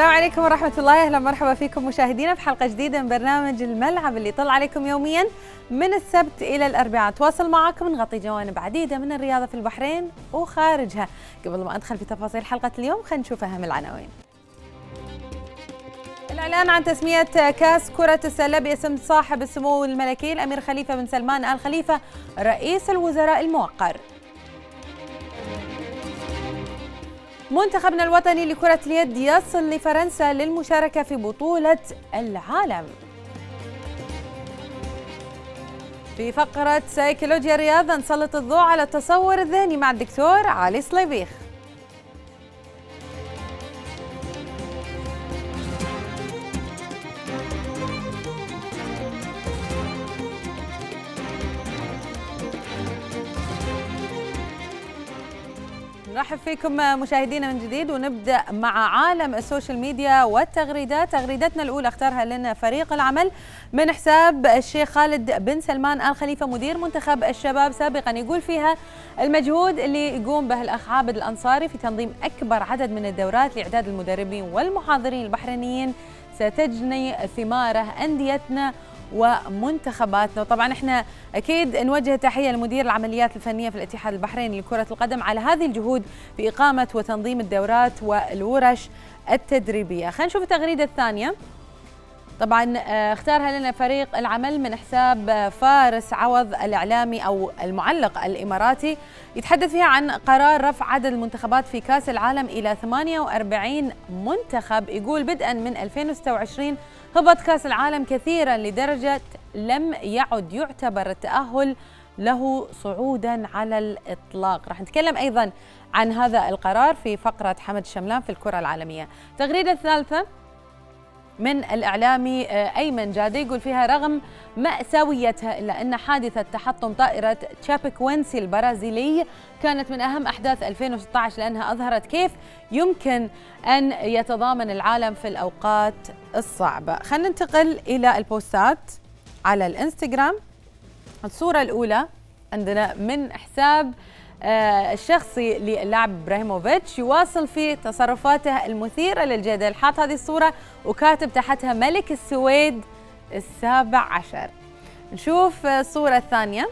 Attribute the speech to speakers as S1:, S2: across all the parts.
S1: السلام عليكم ورحمة الله، أهلا مرحبا فيكم مشاهدينا في حلقة جديدة من برنامج الملعب اللي يطل عليكم يوميا من السبت إلى الأربعاء. تواصل معاكم نغطي جوانب عديدة من الرياضة في البحرين وخارجها. قبل ما أدخل في تفاصيل حلقة اليوم خلينا نشوف أهم العناوين. الإعلان عن تسمية كأس كرة السلة باسم صاحب السمو الملكي الأمير خليفة بن سلمان آل خليفة رئيس الوزراء الموقر. منتخبنا الوطني لكرة اليد يصل لفرنسا للمشاركة في بطولة العالم. في فقرة سيكولوجيا الرياضة نسلط الضوء على التصور الذهني مع الدكتور علي صليبيخ. نرحب فيكم مشاهدينا من جديد ونبدأ مع عالم السوشيال ميديا والتغريدات. تغريدتنا الأولى اختارها لنا فريق العمل من حساب الشيخ خالد بن سلمان آل خليفة مدير منتخب الشباب سابقا، يقول فيها: المجهود اللي يقوم به الأخ عابد الأنصاري في تنظيم أكبر عدد من الدورات لإعداد المدربين والمحاضرين البحرينيين ستجني ثماره أنديتنا ومنتخباتنا. وطبعا احنا اكيد نوجه تحيه لمدير العمليات الفنيه في الاتحاد البحريني لكره القدم على هذه الجهود في اقامه وتنظيم الدورات والورش التدريبيه. خلينا نشوف التغريده الثانيه. طبعا اختارها لنا فريق العمل من حساب فارس عوض الإعلامي أو المعلق الإماراتي، يتحدث فيها عن قرار رفع عدد المنتخبات في كأس العالم إلى 48 منتخب. يقول: بدءا من 2026 هبط كأس العالم كثيرا لدرجة لم يعد يعتبر التأهل له صعودا على الإطلاق. راح نتكلم أيضا عن هذا القرار في فقرة حمد الشملان في الكرة العالمية. التغريدة الثالثة من الإعلامي أيمن جادي، يقول فيها: رغم مأساويتها إلا أن حادثة تحطم طائرة تشابيكوينسي البرازيلي كانت من أهم أحداث 2016 لأنها أظهرت كيف يمكن أن يتضامن العالم في الأوقات الصعبة. خلينا ننتقل إلى البوستات على الإنستغرام. الصورة الأولى عندنا من حساب الشخصي للاعب إبراهيموفيتش، يواصل في تصرفاته المثيرة للجدل، حاط هذه الصورة وكاتب تحتها ملك السويد ال17. نشوف الصورة الثانية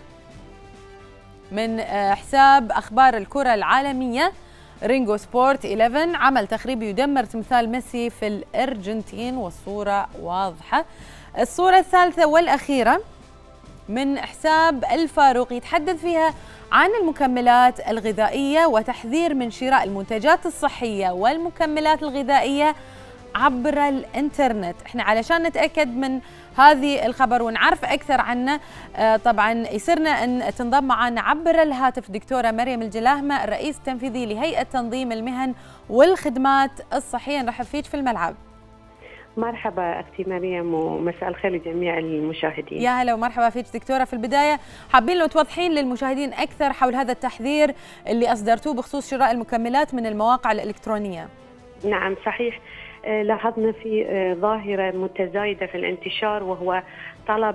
S1: من حساب أخبار الكرة العالمية رينجو سبورت 11، عمل تخريبي يدمر تمثال ميسي في الأرجنتين، والصورة واضحة. الصورة الثالثة والأخيرة من حساب الفاروق، يتحدث فيها عن المكملات الغذائية وتحذير من شراء المنتجات الصحية والمكملات الغذائية عبر الانترنت. احنا علشان نتأكد من هذه الخبر ونعرف أكثر عنه طبعا يسرنا أن تنضم معنا عبر الهاتف دكتورة مريم الجلاهمة، الرئيس التنفيذي لهيئة تنظيم المهن والخدمات الصحية. نرحب فيك في الملعب.
S2: مرحبا أختي مريم ومساء الخير لجميع المشاهدين.
S1: يا هلا ومرحبا فيك دكتورة. في البداية حابين لو توضحين للمشاهدين أكثر حول هذا التحذير اللي أصدرتوه بخصوص شراء المكملات من المواقع الإلكترونية.
S2: نعم صحيح، لاحظنا في ظاهرة متزايدة في الانتشار، وهو طلب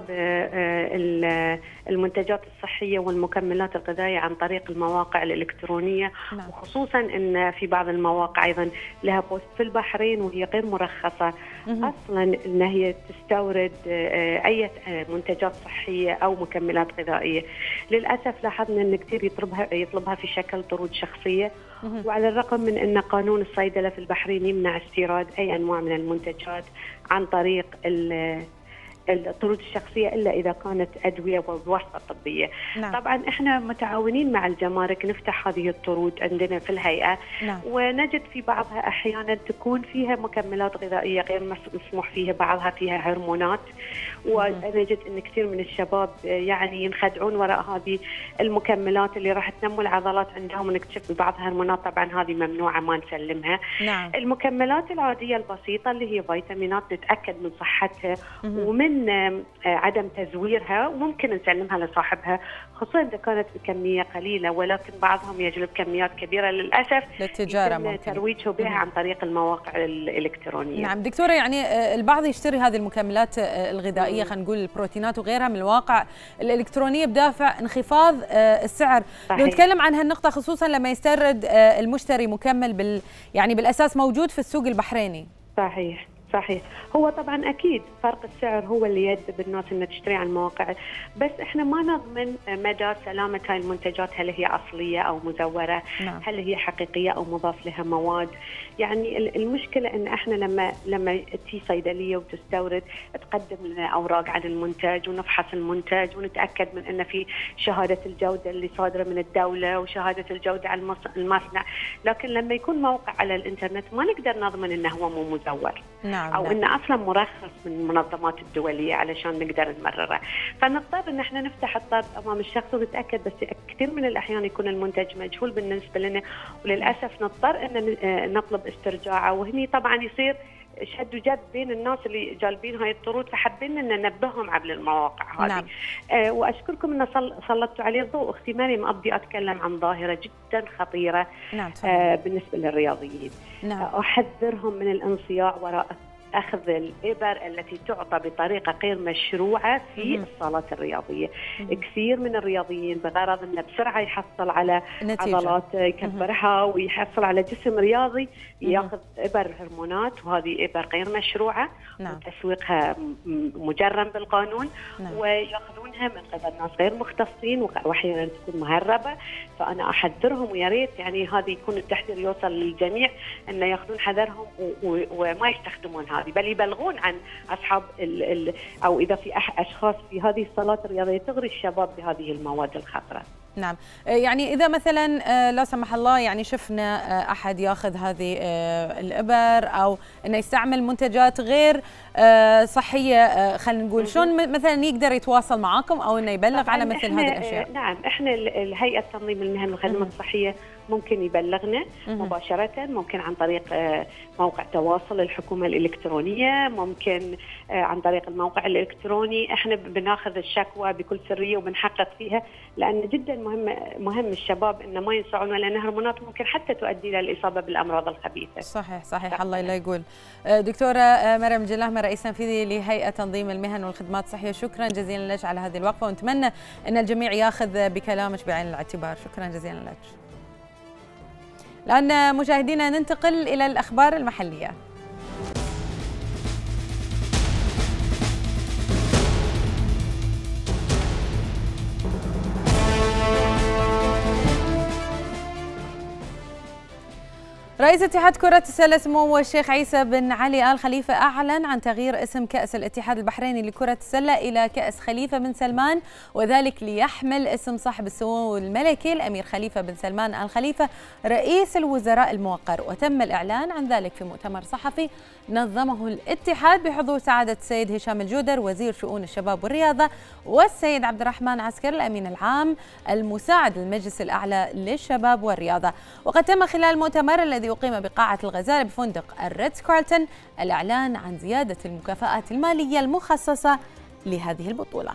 S2: المنتجات الصحية والمكملات الغذائية عن طريق المواقع الإلكترونية. نعم. وخصوصا أن في بعض المواقع أيضا لها بوست في البحرين وهي غير مرخصة أصلا أن هي تستورد أي منتجات صحية أو مكملات غذائية. للأسف لاحظنا أن كثير يطلبها في شكل طرود شخصية، وعلى الرغم من أن قانون الصيدلة في البحرين يمنع استيراد أي أنواع من المنتجات عن طريق الطرود الشخصية إلا إذا كانت أدوية وبواسطة طبية. نعم. طبعا إحنا متعاونين مع الجمارك نفتح هذه الطرود عندنا في الهيئة. نعم. ونجد في بعضها أحيانا تكون فيها مكملات غذائية غير مسموح فيها، بعضها فيها هرمونات، ونجد أن كثير من الشباب يعني ينخدعون وراء هذه المكملات اللي راح تنمو العضلات عندهم، ونكتشف ببعضها هرمونات طبعا هذه ممنوعة ما نسلمها. نعم. المكملات العادية البسيطة اللي هي فيتامينات نتأكد من صحتها ومن عدم تزويرها، وممكن نسلمها لصاحبها خصوصا إذا كانت بكمية قليلة، ولكن بعضهم يجلب كميات كبيرة للأسف
S1: للتجارة ممكن
S2: ترويجه بها عن طريق المواقع الإلكترونية.
S1: نعم دكتورة، يعني البعض يشتري هذه المكملات الغذائية خلينا نقول البروتينات وغيرها من المواقع الإلكترونية بدافع انخفاض السعر. لو نتكلم عن هالنقطة خصوصا لما يستورد المشتري مكمل يعني بالأساس موجود في السوق البحريني.
S2: صحيح صحيح. هو طبعا اكيد فرق السعر هو اللي يجذب الناس انها تشتري على المواقع، بس احنا ما نضمن مدى سلامه هاي المنتجات، هل هي اصليه او مزوره؟
S1: نعم.
S2: هل هي حقيقيه او مضاف لها مواد؟ يعني المشكله ان احنا لما تجي صيدليه وتستورد تقدم لنا اوراق عن المنتج ونفحص المنتج ونتاكد من ان في شهاده الجوده اللي صادره من الدوله وشهاده الجوده على المصنع، لكن لما يكون موقع على الانترنت ما نقدر نضمن انه هو مو مزور.
S1: نعم.
S2: او انه اصلا مرخص من المنظمات الدوليه علشان نقدر نمرره، فنضطر ان احنا نفتح الطرد امام الشخص ونتاكد، بس كثير من الاحيان يكون المنتج مجهول بالنسبه لنا، وللاسف نضطر ان نطلب استرجاعه، وهني طبعا يصير شد وجذب بين الناس اللي جالبين هاي الطرود، فحابين ان ننبههم عبر المواقع هذه.
S1: نعم.
S2: واشكركم ان سلطتوا عليه الضوء. اختي مريم، ابدي اتكلم عن ظاهره جدا خطيره.
S1: نعم.
S2: بالنسبه للرياضيين.
S1: نعم.
S2: احذرهم من الانصياع وراء أخذ الإبر التي تعطى بطريقة غير مشروعة في الصالات الرياضية. كثير من الرياضيين بغرض أنه بسرعة يحصل على
S1: نتيجة.
S2: عضلات يكبرها ويحصل على جسم رياضي، ياخذ إبر هرمونات، وهذه إبر غير مشروعة.
S1: نعم.
S2: وتسويقها مجرم بالقانون.
S1: نعم.
S2: وياخذونها من قبل ناس غير مختصين وأحيانا تكون مهربة. فأنا أحذرهم، ويا ريت يعني هذا يكون التحذير يوصل للجميع أن ياخذون حذرهم وما يستخدمون هذا، بل يبلغون عن اصحاب او اذا في اشخاص في هذه الصالات الرياضيه تغري الشباب بهذه المواد الخطره.
S1: نعم. يعني إذا مثلا لا سمح الله يعني شفنا أحد ياخذ هذه الإبر أو أنه يستعمل منتجات غير صحية، خلينا نقول شلون مثلا يقدر يتواصل معاكم أو أنه يبلغ على مثل هذه الأشياء؟
S2: نعم، إحنا هيئة تنظيم المهن والخدمات الصحية ممكن يبلغنا مباشرة، ممكن عن طريق موقع تواصل الحكومة الإلكترونية، ممكن عن طريق الموقع الإلكتروني. احنا بناخذ الشكوى بكل سرية وبنحقق فيها، لأن جدا مهم الشباب إنه ما ينصاعون، لأن هرمونات ممكن حتى تؤدي إلى الإصابة بالأمراض الخبيثة.
S1: صحيح. الله لا يقول. دكتورة مريم جلاهمة، رئيس تنفيذي لهيئة تنظيم المهن والخدمات الصحية، شكرا جزيلا لك على هذه الوقفة، ونتمنى أن الجميع ياخذ بكلامك بعين الاعتبار. شكرا جزيلا لك. الآن مشاهدينا ننتقل إلى الأخبار المحلية. رئيس اتحاد كرة السلة سمو الشيخ عيسى بن علي آل خليفة أعلن عن تغيير اسم كأس الاتحاد البحريني لكرة السلة إلى كأس خليفة بن سلمان، وذلك ليحمل اسم صاحب السمو الملكي الأمير خليفة بن سلمان آل خليفة رئيس الوزراء الموقر. وتم الإعلان عن ذلك في مؤتمر صحفي نظمه الاتحاد بحضور سعادة السيد هشام الجودر وزير شؤون الشباب والرياضة، والسيد عبد الرحمن عسكر الأمين العام المساعد للمجلس الأعلى للشباب والرياضة. وقد تم خلال المؤتمر الذي أقيم بقاعة الغزالة بفندق الريتز كارلتون الإعلان عن زيادة المكافآت المالية المخصصة لهذه البطولة.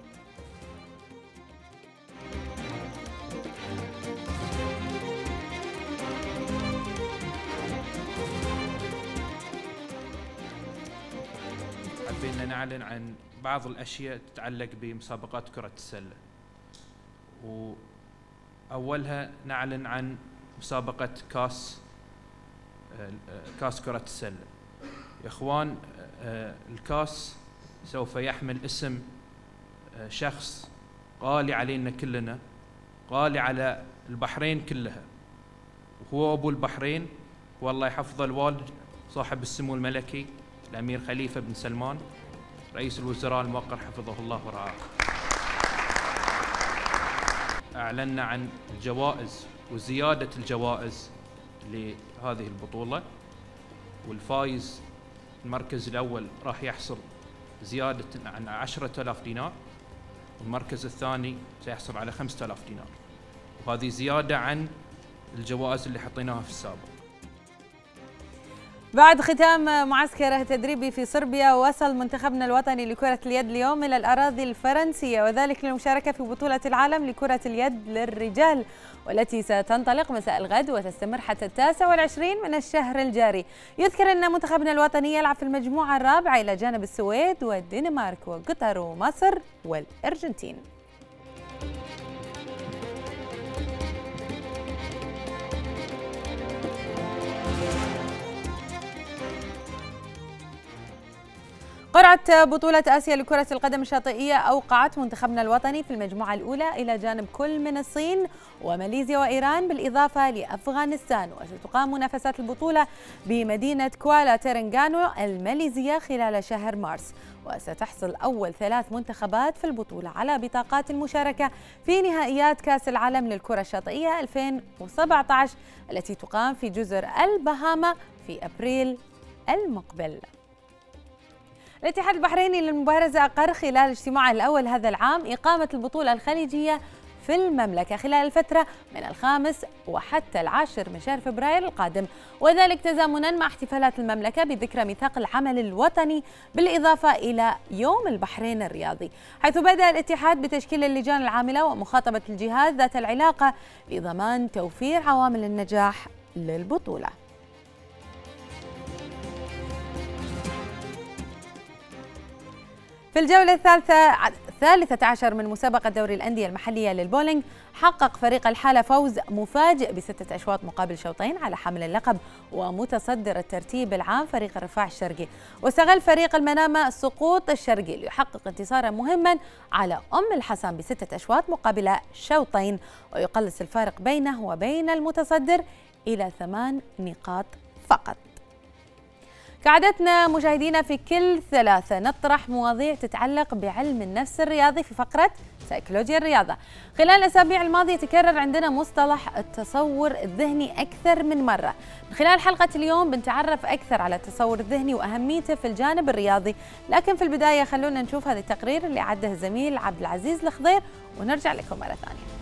S3: حبينا نعلن عن بعض الأشياء تتعلق بمسابقات كرة السلة، وأولها نعلن عن مسابقة كاس كرة السلة. يا إخوان، الكاس سوف يحمل اسم شخص غالي علينا كلنا، غالي على البحرين كلها، وهو أبو البحرين، والله يحفظه الوالد صاحب السمو الملكي الأمير خليفة بن سلمان رئيس الوزراء الموقر حفظه الله ورعاه. أعلنا عن الجوائز وزيادة الجوائز لهذه البطولة، والفايز المركز الأول راح يحصل زيادة عن 10,000 دينار، والمركز الثاني سيحصل على 5,000 دينار، وهذه زيادة عن الجوائز اللي حطيناها في السابق.
S1: بعد ختام معسكره تدريبي في صربيا، وصل منتخبنا الوطني لكرة اليد اليوم إلى الأراضي الفرنسية، وذلك للمشاركة في بطولة العالم لكرة اليد للرجال، والتي ستنطلق مساء الغد وتستمر حتى 29 من الشهر الجاري. يذكر أن منتخبنا الوطني يلعب في المجموعة الرابعة إلى جانب السويد والدنمارك وقطر ومصر والأرجنتين. قرعة بطولة آسيا لكرة القدم الشاطئية أوقعت منتخبنا الوطني في المجموعة الأولى إلى جانب كل من الصين وماليزيا وإيران بالإضافة لأفغانستان، وستقام منافسات البطولة بمدينة كوالا ترنغانو الماليزية خلال شهر مارس. وستحصل أول 3 منتخبات في البطولة على بطاقات المشاركة في نهائيات كأس العالم للكرة الشاطئية 2017 التي تقام في جزر البهاما في أبريل المقبل. الاتحاد البحريني للمبارزة أقر خلال اجتماعه الأول هذا العام إقامة البطولة الخليجية في المملكة خلال الفترة من 5 وحتى 10 من شهر فبراير القادم، وذلك تزامنا مع احتفالات المملكة بذكرى ميثاق العمل الوطني بالإضافة إلى يوم البحرين الرياضي، حيث بدأ الاتحاد بتشكيل اللجان العاملة ومخاطبة الجهات ذات العلاقة لضمان توفير عوامل النجاح للبطولة. في الجولة الثالثة عشر من مسابقة دوري الأندية المحلية للبولينج، حقق فريق الحالة فوز مفاجئ ب6 أشواط مقابل شوطين على حامل اللقب ومتصدر الترتيب العام فريق الرفاع الشرقي، واستغل فريق المنامة سقوط الشرقي ليحقق انتصارا مهما على الحسن ب6 أشواط مقابل شوطين، ويقلص الفارق بينه وبين المتصدر إلى 8 نقاط فقط. كعادتنا مشاهدينا في كل 3 نطرح مواضيع تتعلق بعلم النفس الرياضي في فقرة سيكولوجيا الرياضة. خلال الأسابيع الماضية تكرر عندنا مصطلح التصور الذهني أكثر من مرة. من خلال حلقة اليوم بنتعرف أكثر على التصور الذهني وأهميته في الجانب الرياضي، لكن في البداية خلونا نشوف هذا التقرير اللي عده الزميل عبد العزيز الخضير ونرجع لكم مرة ثانية.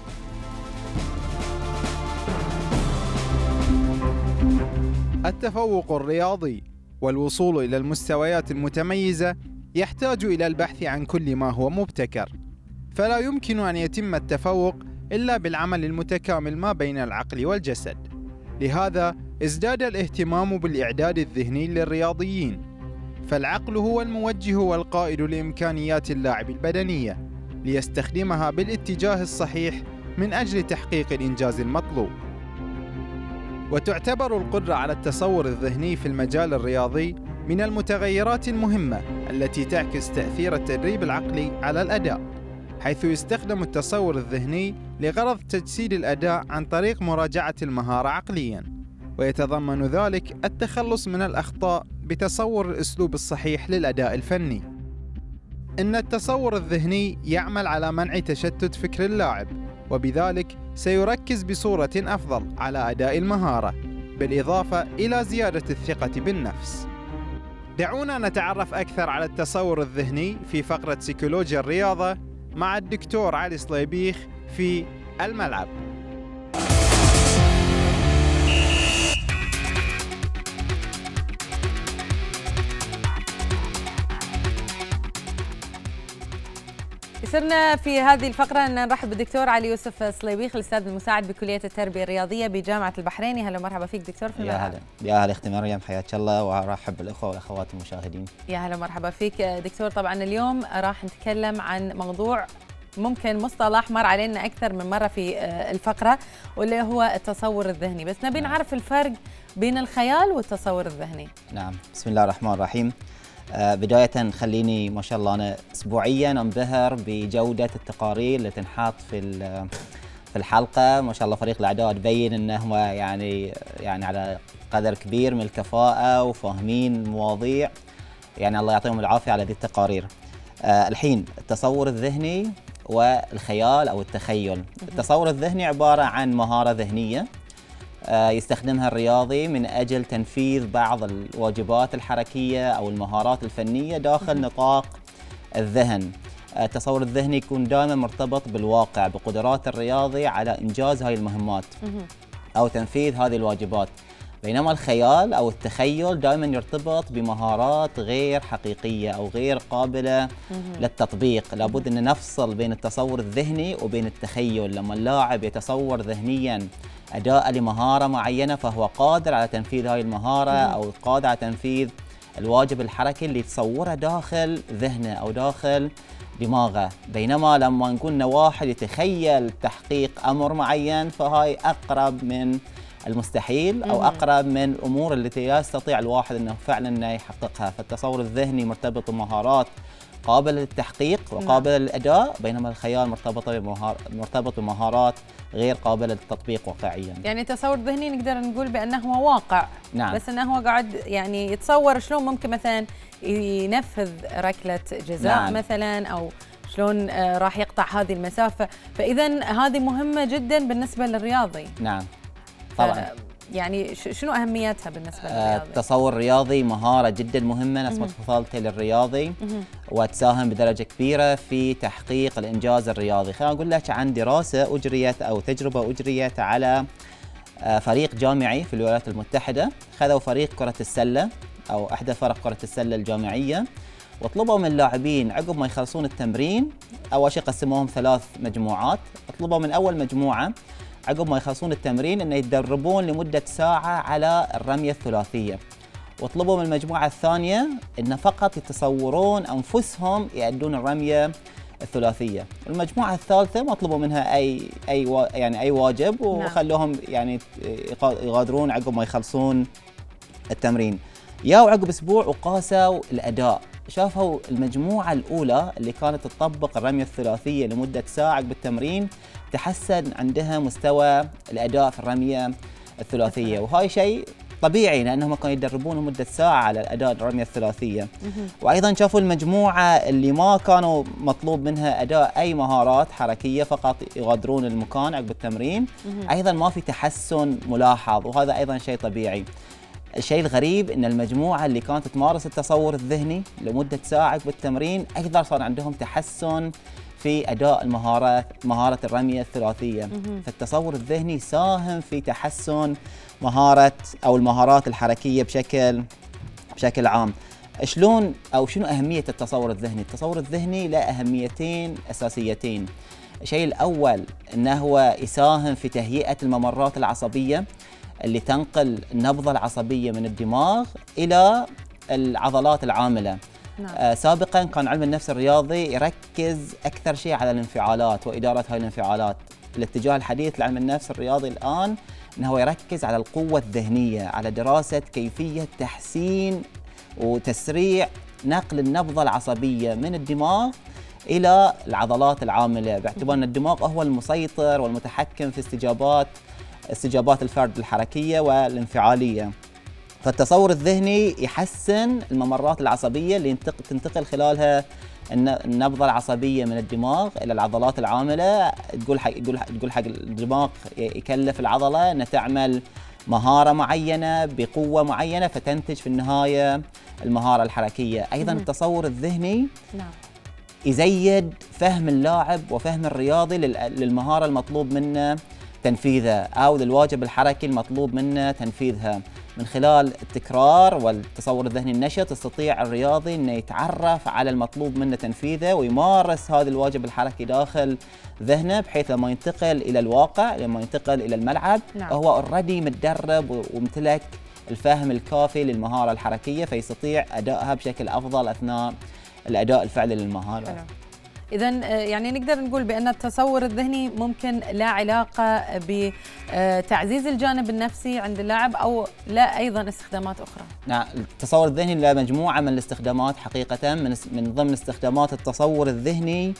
S4: التفوق الرياضي والوصول إلى المستويات المتميزة يحتاج إلى البحث عن كل ما هو مبتكر، فلا يمكن أن يتم التفوق إلا بالعمل المتكامل ما بين العقل والجسد. لهذا ازداد الاهتمام بالإعداد الذهني للرياضيين، فالعقل هو الموجه والقائد لإمكانيات اللاعب البدنية ليستخدمها بالاتجاه الصحيح من أجل تحقيق الإنجاز المطلوب. وتعتبر القدرة على التصور الذهني في المجال الرياضي من المتغيرات المهمة التي تعكس تأثير التدريب العقلي على الأداء، حيث يستخدم التصور الذهني لغرض تجسيد الأداء عن طريق مراجعة المهارة عقلياً، ويتضمن ذلك التخلص من الأخطاء بتصور الأسلوب الصحيح للأداء الفني. إن التصور الذهني يعمل على منع تشتت فكر اللاعب، وبذلك سيركز بصورة أفضل على أداء المهارة، بالإضافة إلى زيادة الثقة بالنفس. دعونا نتعرف أكثر على التصور الذهني في فقرة سيكولوجيا الرياضة مع الدكتور علي صليبيخ في الملعب.
S1: يسرنا في هذه الفقرة أن نرحب بالدكتور علي يوسف صليبيخ الأستاذ المساعد بكلية التربية الرياضية بجامعة البحرين. هلا مرحبا فيك دكتور في الملعب.
S5: يا هلا اختي مريم، حياك الله، وارحب بالأخوة والأخوات المشاهدين.
S1: يا هلا مرحبا فيك دكتور. طبعا اليوم راح نتكلم عن موضوع ممكن مصطلح مر علينا أكثر من مرة في الفقرة، واللي هو التصور الذهني، بس نبي نعرف الفرق بين الخيال والتصور الذهني.
S5: نعم، بسم الله الرحمن الرحيم. بداية خليني ما شاء الله أنا أسبوعيا أنبهر بجودة التقارير اللي تنحط في الحلقة. ما شاء الله فريق الإعداد بين أنه يعني على قدر كبير من الكفاءة وفاهمين المواضيع، يعني الله يعطيهم العافية على هذه التقارير. الحين التصور الذهني والخيال أو التخيل. التصور الذهني عبارة عن مهارة ذهنية يستخدمها الرياضي من أجل تنفيذ بعض الواجبات الحركية أو المهارات الفنية داخل نطاق الذهن. التصور الذهني يكون دائما مرتبط بالواقع، بقدرات الرياضي على إنجاز هاي المهمات أو تنفيذ هذه الواجبات، بينما الخيال أو التخيل دائما يرتبط بمهارات غير حقيقية أو غير قابلة للتطبيق. لابد أن نفصل بين التصور الذهني وبين التخيل. لما اللاعب يتصور ذهنيا أداء لمهارة معينة فهو قادر على تنفيذ هذه المهارة أو قادر على تنفيذ الواجب الحركي اللي يتصوره داخل ذهنه أو داخل دماغه. بينما لما نقول واحد يتخيل تحقيق أمر معين فهاي أقرب من المستحيل او اقرب من الامور التي لا يستطيع الواحد انه فعلا انه يحققها. فالتصور الذهني مرتبط بمهارات قابله للتحقيق وقابله للاداء، بينما الخيال مرتبط بمهارات غير قابله للتطبيق واقعيا.
S1: يعني تصور ذهني نقدر نقول بانه هو واقع،
S5: نعم.
S1: بس انه هو قاعد يعني يتصور شلون ممكن مثلا ينفذ ركله جزاء، نعم. مثلا، او شلون راح يقطع هذه المسافه. فاذا هذه مهمه جدا بالنسبه للرياضي.
S5: نعم طبعا.
S1: يعني شنو اهميتها بالنسبه للرياضي؟
S5: التصور الرياضي مهاره جدا مهمه نفس ما تفضلتي للرياضي، وتساهم بدرجه كبيره في تحقيق الانجاز الرياضي. خليني اقول لك عن دراسه اجريت او تجربه اجريت على فريق جامعي في الولايات المتحده. خذوا فريق كره السله او احدى فرق كره السله الجامعيه، وطلبوا من اللاعبين عقب ما يخلصون التمرين، اول شيء قسموهم 3 مجموعات. طلبوا من اول مجموعه عقب ما يخلصون التمرين أن يتدربون لمدة ساعة على الرمية الثلاثية، وطلبوا من المجموعة الثانية أن فقط يتصورون أنفسهم يأدون الرمية الثلاثية. المجموعة الثالثة ما طلبوا منها أي واجب، وخلوهم يعني يغادرون عقب ما يخلصون التمرين. ياو عقب أسبوع وقاسوا الأداء، شافوا المجموعة الأولى اللي كانت تطبق الرمية الثلاثية لمدة ساعة بالتمرين تحسن عندها مستوى الأداء في الرمية الثلاثية، وهاي شيء طبيعي لأنهم كانوا يتدربون لمدة ساعة على الأداء الرمية الثلاثية. وأيضا شافوا المجموعة اللي ما كانوا مطلوب منها أداء أي مهارات حركية، فقط يغادرون المكان عقب التمرين، أيضا ما في تحسن ملاحظ، وهذا أيضا شيء طبيعي. الشيء الغريب ان المجموعه اللي كانت تمارس التصور الذهني لمده ساعه بالتمرين ايضا صار عندهم تحسن في اداء مهاره الرميه الثلاثيه. فالتصور الذهني ساهم في تحسن مهاره او المهارات الحركيه بشكل عام. شلون او شنو اهميه التصور الذهني؟ التصور الذهني له اهميتين اساسيتين. الشيء الاول انه هو يساهم في تهيئه الممرات العصبيه اللي تنقل النبضة العصبية من الدماغ إلى العضلات العاملة. نعم. سابقا كان علم النفس الرياضي يركز أكثر شيء على الانفعالات وإدارة هاي الانفعالات. الاتجاه الحديث لعلم النفس الرياضي الآن أنه يركز على القوة الذهنية، على دراسة كيفية تحسين وتسريع نقل النبضة العصبية من الدماغ إلى العضلات العاملة، باعتبار أن الدماغ هو المسيطر والمتحكم في استجابات الفرد الحركية والانفعالية. فالتصور الذهني يحسن الممرات العصبية اللي تنتقل خلالها النبضة العصبية من الدماغ إلى العضلات العاملة. تقول حق الدماغ يكلف العضلة أن تعمل مهارة معينة بقوة معينة فتنتج في النهاية المهارة الحركية. أيضا التصور الذهني يزيد فهم اللاعب وفهم الرياضي للمهارة المطلوب منه تنفيذها أو للواجب الحركي المطلوب منه تنفيذها. من خلال التكرار والتصور الذهني النشط يستطيع الرياضي أنه يتعرف على المطلوب منه تنفيذه ويمارس هذا الواجب الحركي داخل ذهنه، بحيث لما ينتقل إلى الواقع، لما ينتقل إلى الملعب، هو اوريدي متدرب وممتلك الفهم الكافي للمهارة الحركية، فيستطيع أدائها بشكل أفضل أثناء الأداء الفعلي للمهارة.
S1: إذا يعني نقدر نقول بأن التصور الذهني ممكن لا علاقة بتعزيز الجانب النفسي عند اللاعب أو لا أيضا استخدامات أخرى. نعم،
S5: التصور الذهني له مجموعة من الاستخدامات حقيقة. من ضمن استخدامات التصور الذهني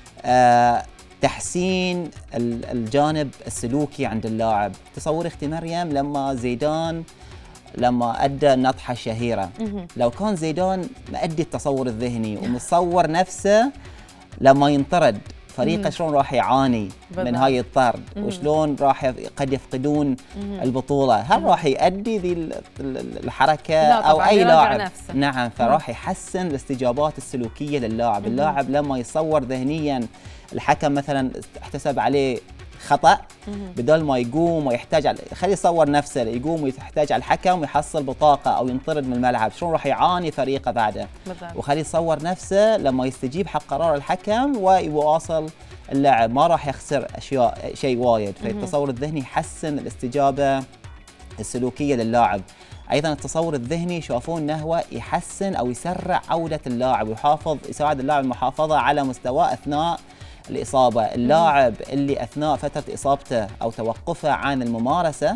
S5: تحسين الجانب السلوكي عند اللاعب. تصور أختي مريم لما زيدان أدى النطحة الشهيرة، لو كان زيدان مأدي التصور الذهني ومتصور نفسه لما ينطرد فريقه شلون راح يعاني من هاي الطرد، وشلون راح قد يفقدون البطولة، هل راح يؤدي ذي الحركة أو أي لاعب؟ نعم، فراح يحسن الاستجابات السلوكية للاعب. اللاعب لما يصور ذهنيا الحكم مثلا احتسب عليه خطأ، بدل ما يقوم ويحتاج خليه يصور نفسه يقوم ويحتاج على الحكم ويحصل بطاقة أو ينطرد من الملعب، شلون راح يعاني فريقه بعده. وخليه يصور نفسه لما يستجيب حق قرار الحكم ويواصل اللعب، ما راح يخسر شيء وايد. فالتصور الذهني يحسن الاستجابة السلوكية للاعب. أيضا التصور الذهني شافون أنه هو يحسن أو يسرع عودة اللاعب يساعد اللاعب المحافظة على مستواه أثناء الإصابة. اللاعب اللي أثناء فترة إصابته أو توقفه عن الممارسة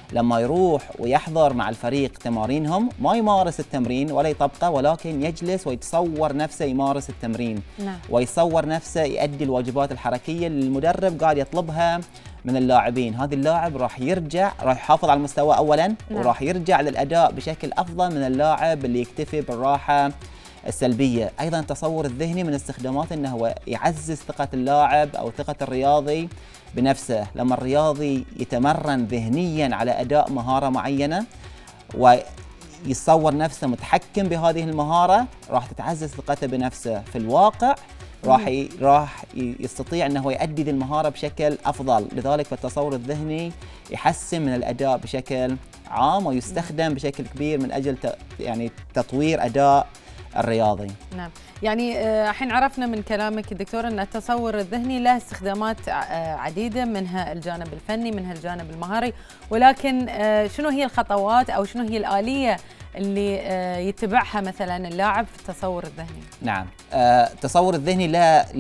S5: لما يروح ويحضر مع الفريق تمارينهم ما يمارس التمرين ولا يطبقه، ولكن يجلس ويتصور نفسه يمارس التمرين. نعم. ويصور نفسه يؤدي الواجبات الحركية اللي المدرب قاعد يطلبها من اللاعبين. هذا اللاعب راح يرجع، راح يحافظ على المستوى أولاً. نعم. وراح يرجع للأداء بشكل أفضل من اللاعب اللي يكتفي بالراحة السلبية. أيضاً التصور الذهني من استخداماته أنه هو يعزز ثقة اللاعب أو ثقة الرياضي بنفسه. لما الرياضي يتمرن ذهنياً على أداء مهارة معينة ويتصور نفسه متحكم بهذه المهارة، راح تتعزز ثقته بنفسه في الواقع، راح يستطيع أنه يؤدي ذي المهارة بشكل أفضل. لذلك فالتصور الذهني يحسن من الأداء بشكل عام ويستخدم بشكل كبير من أجل يعني تطوير أداء الرياضي.
S1: نعم، يعني الحين عرفنا من كلامك دكتور أن التصور الذهني له استخدامات عديدة، منها الجانب الفني، منها الجانب المهاري، ولكن شنو هي الخطوات أو شنو هي الآلية اللي يتبعها مثلا اللاعب في التصور الذهني؟ نعم،
S5: التصور الذهني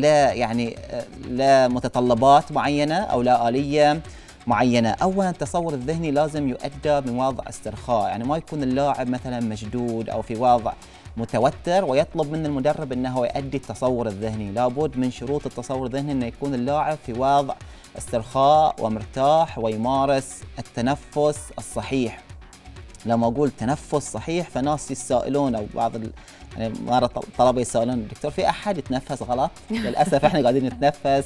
S5: لا متطلبات معينة أو لا آلية معينة. أولا التصور الذهني لازم يؤدى من وضع استرخاء، يعني ما يكون اللاعب مثلا مشدود أو في وضع متوتر ويطلب من المدرب أنه يؤدي التصور الذهني. لابد من شروط التصور الذهني أنه يكون اللاعب في وضع استرخاء ومرتاح ويمارس التنفس الصحيح. لما أقول تنفس صحيح فناس يتسائلون أو بعض يعني مرة طلبة يتسائلون دكتور في أحد يتنفس غلط؟ للأسف إحنا قاعدين نتنفس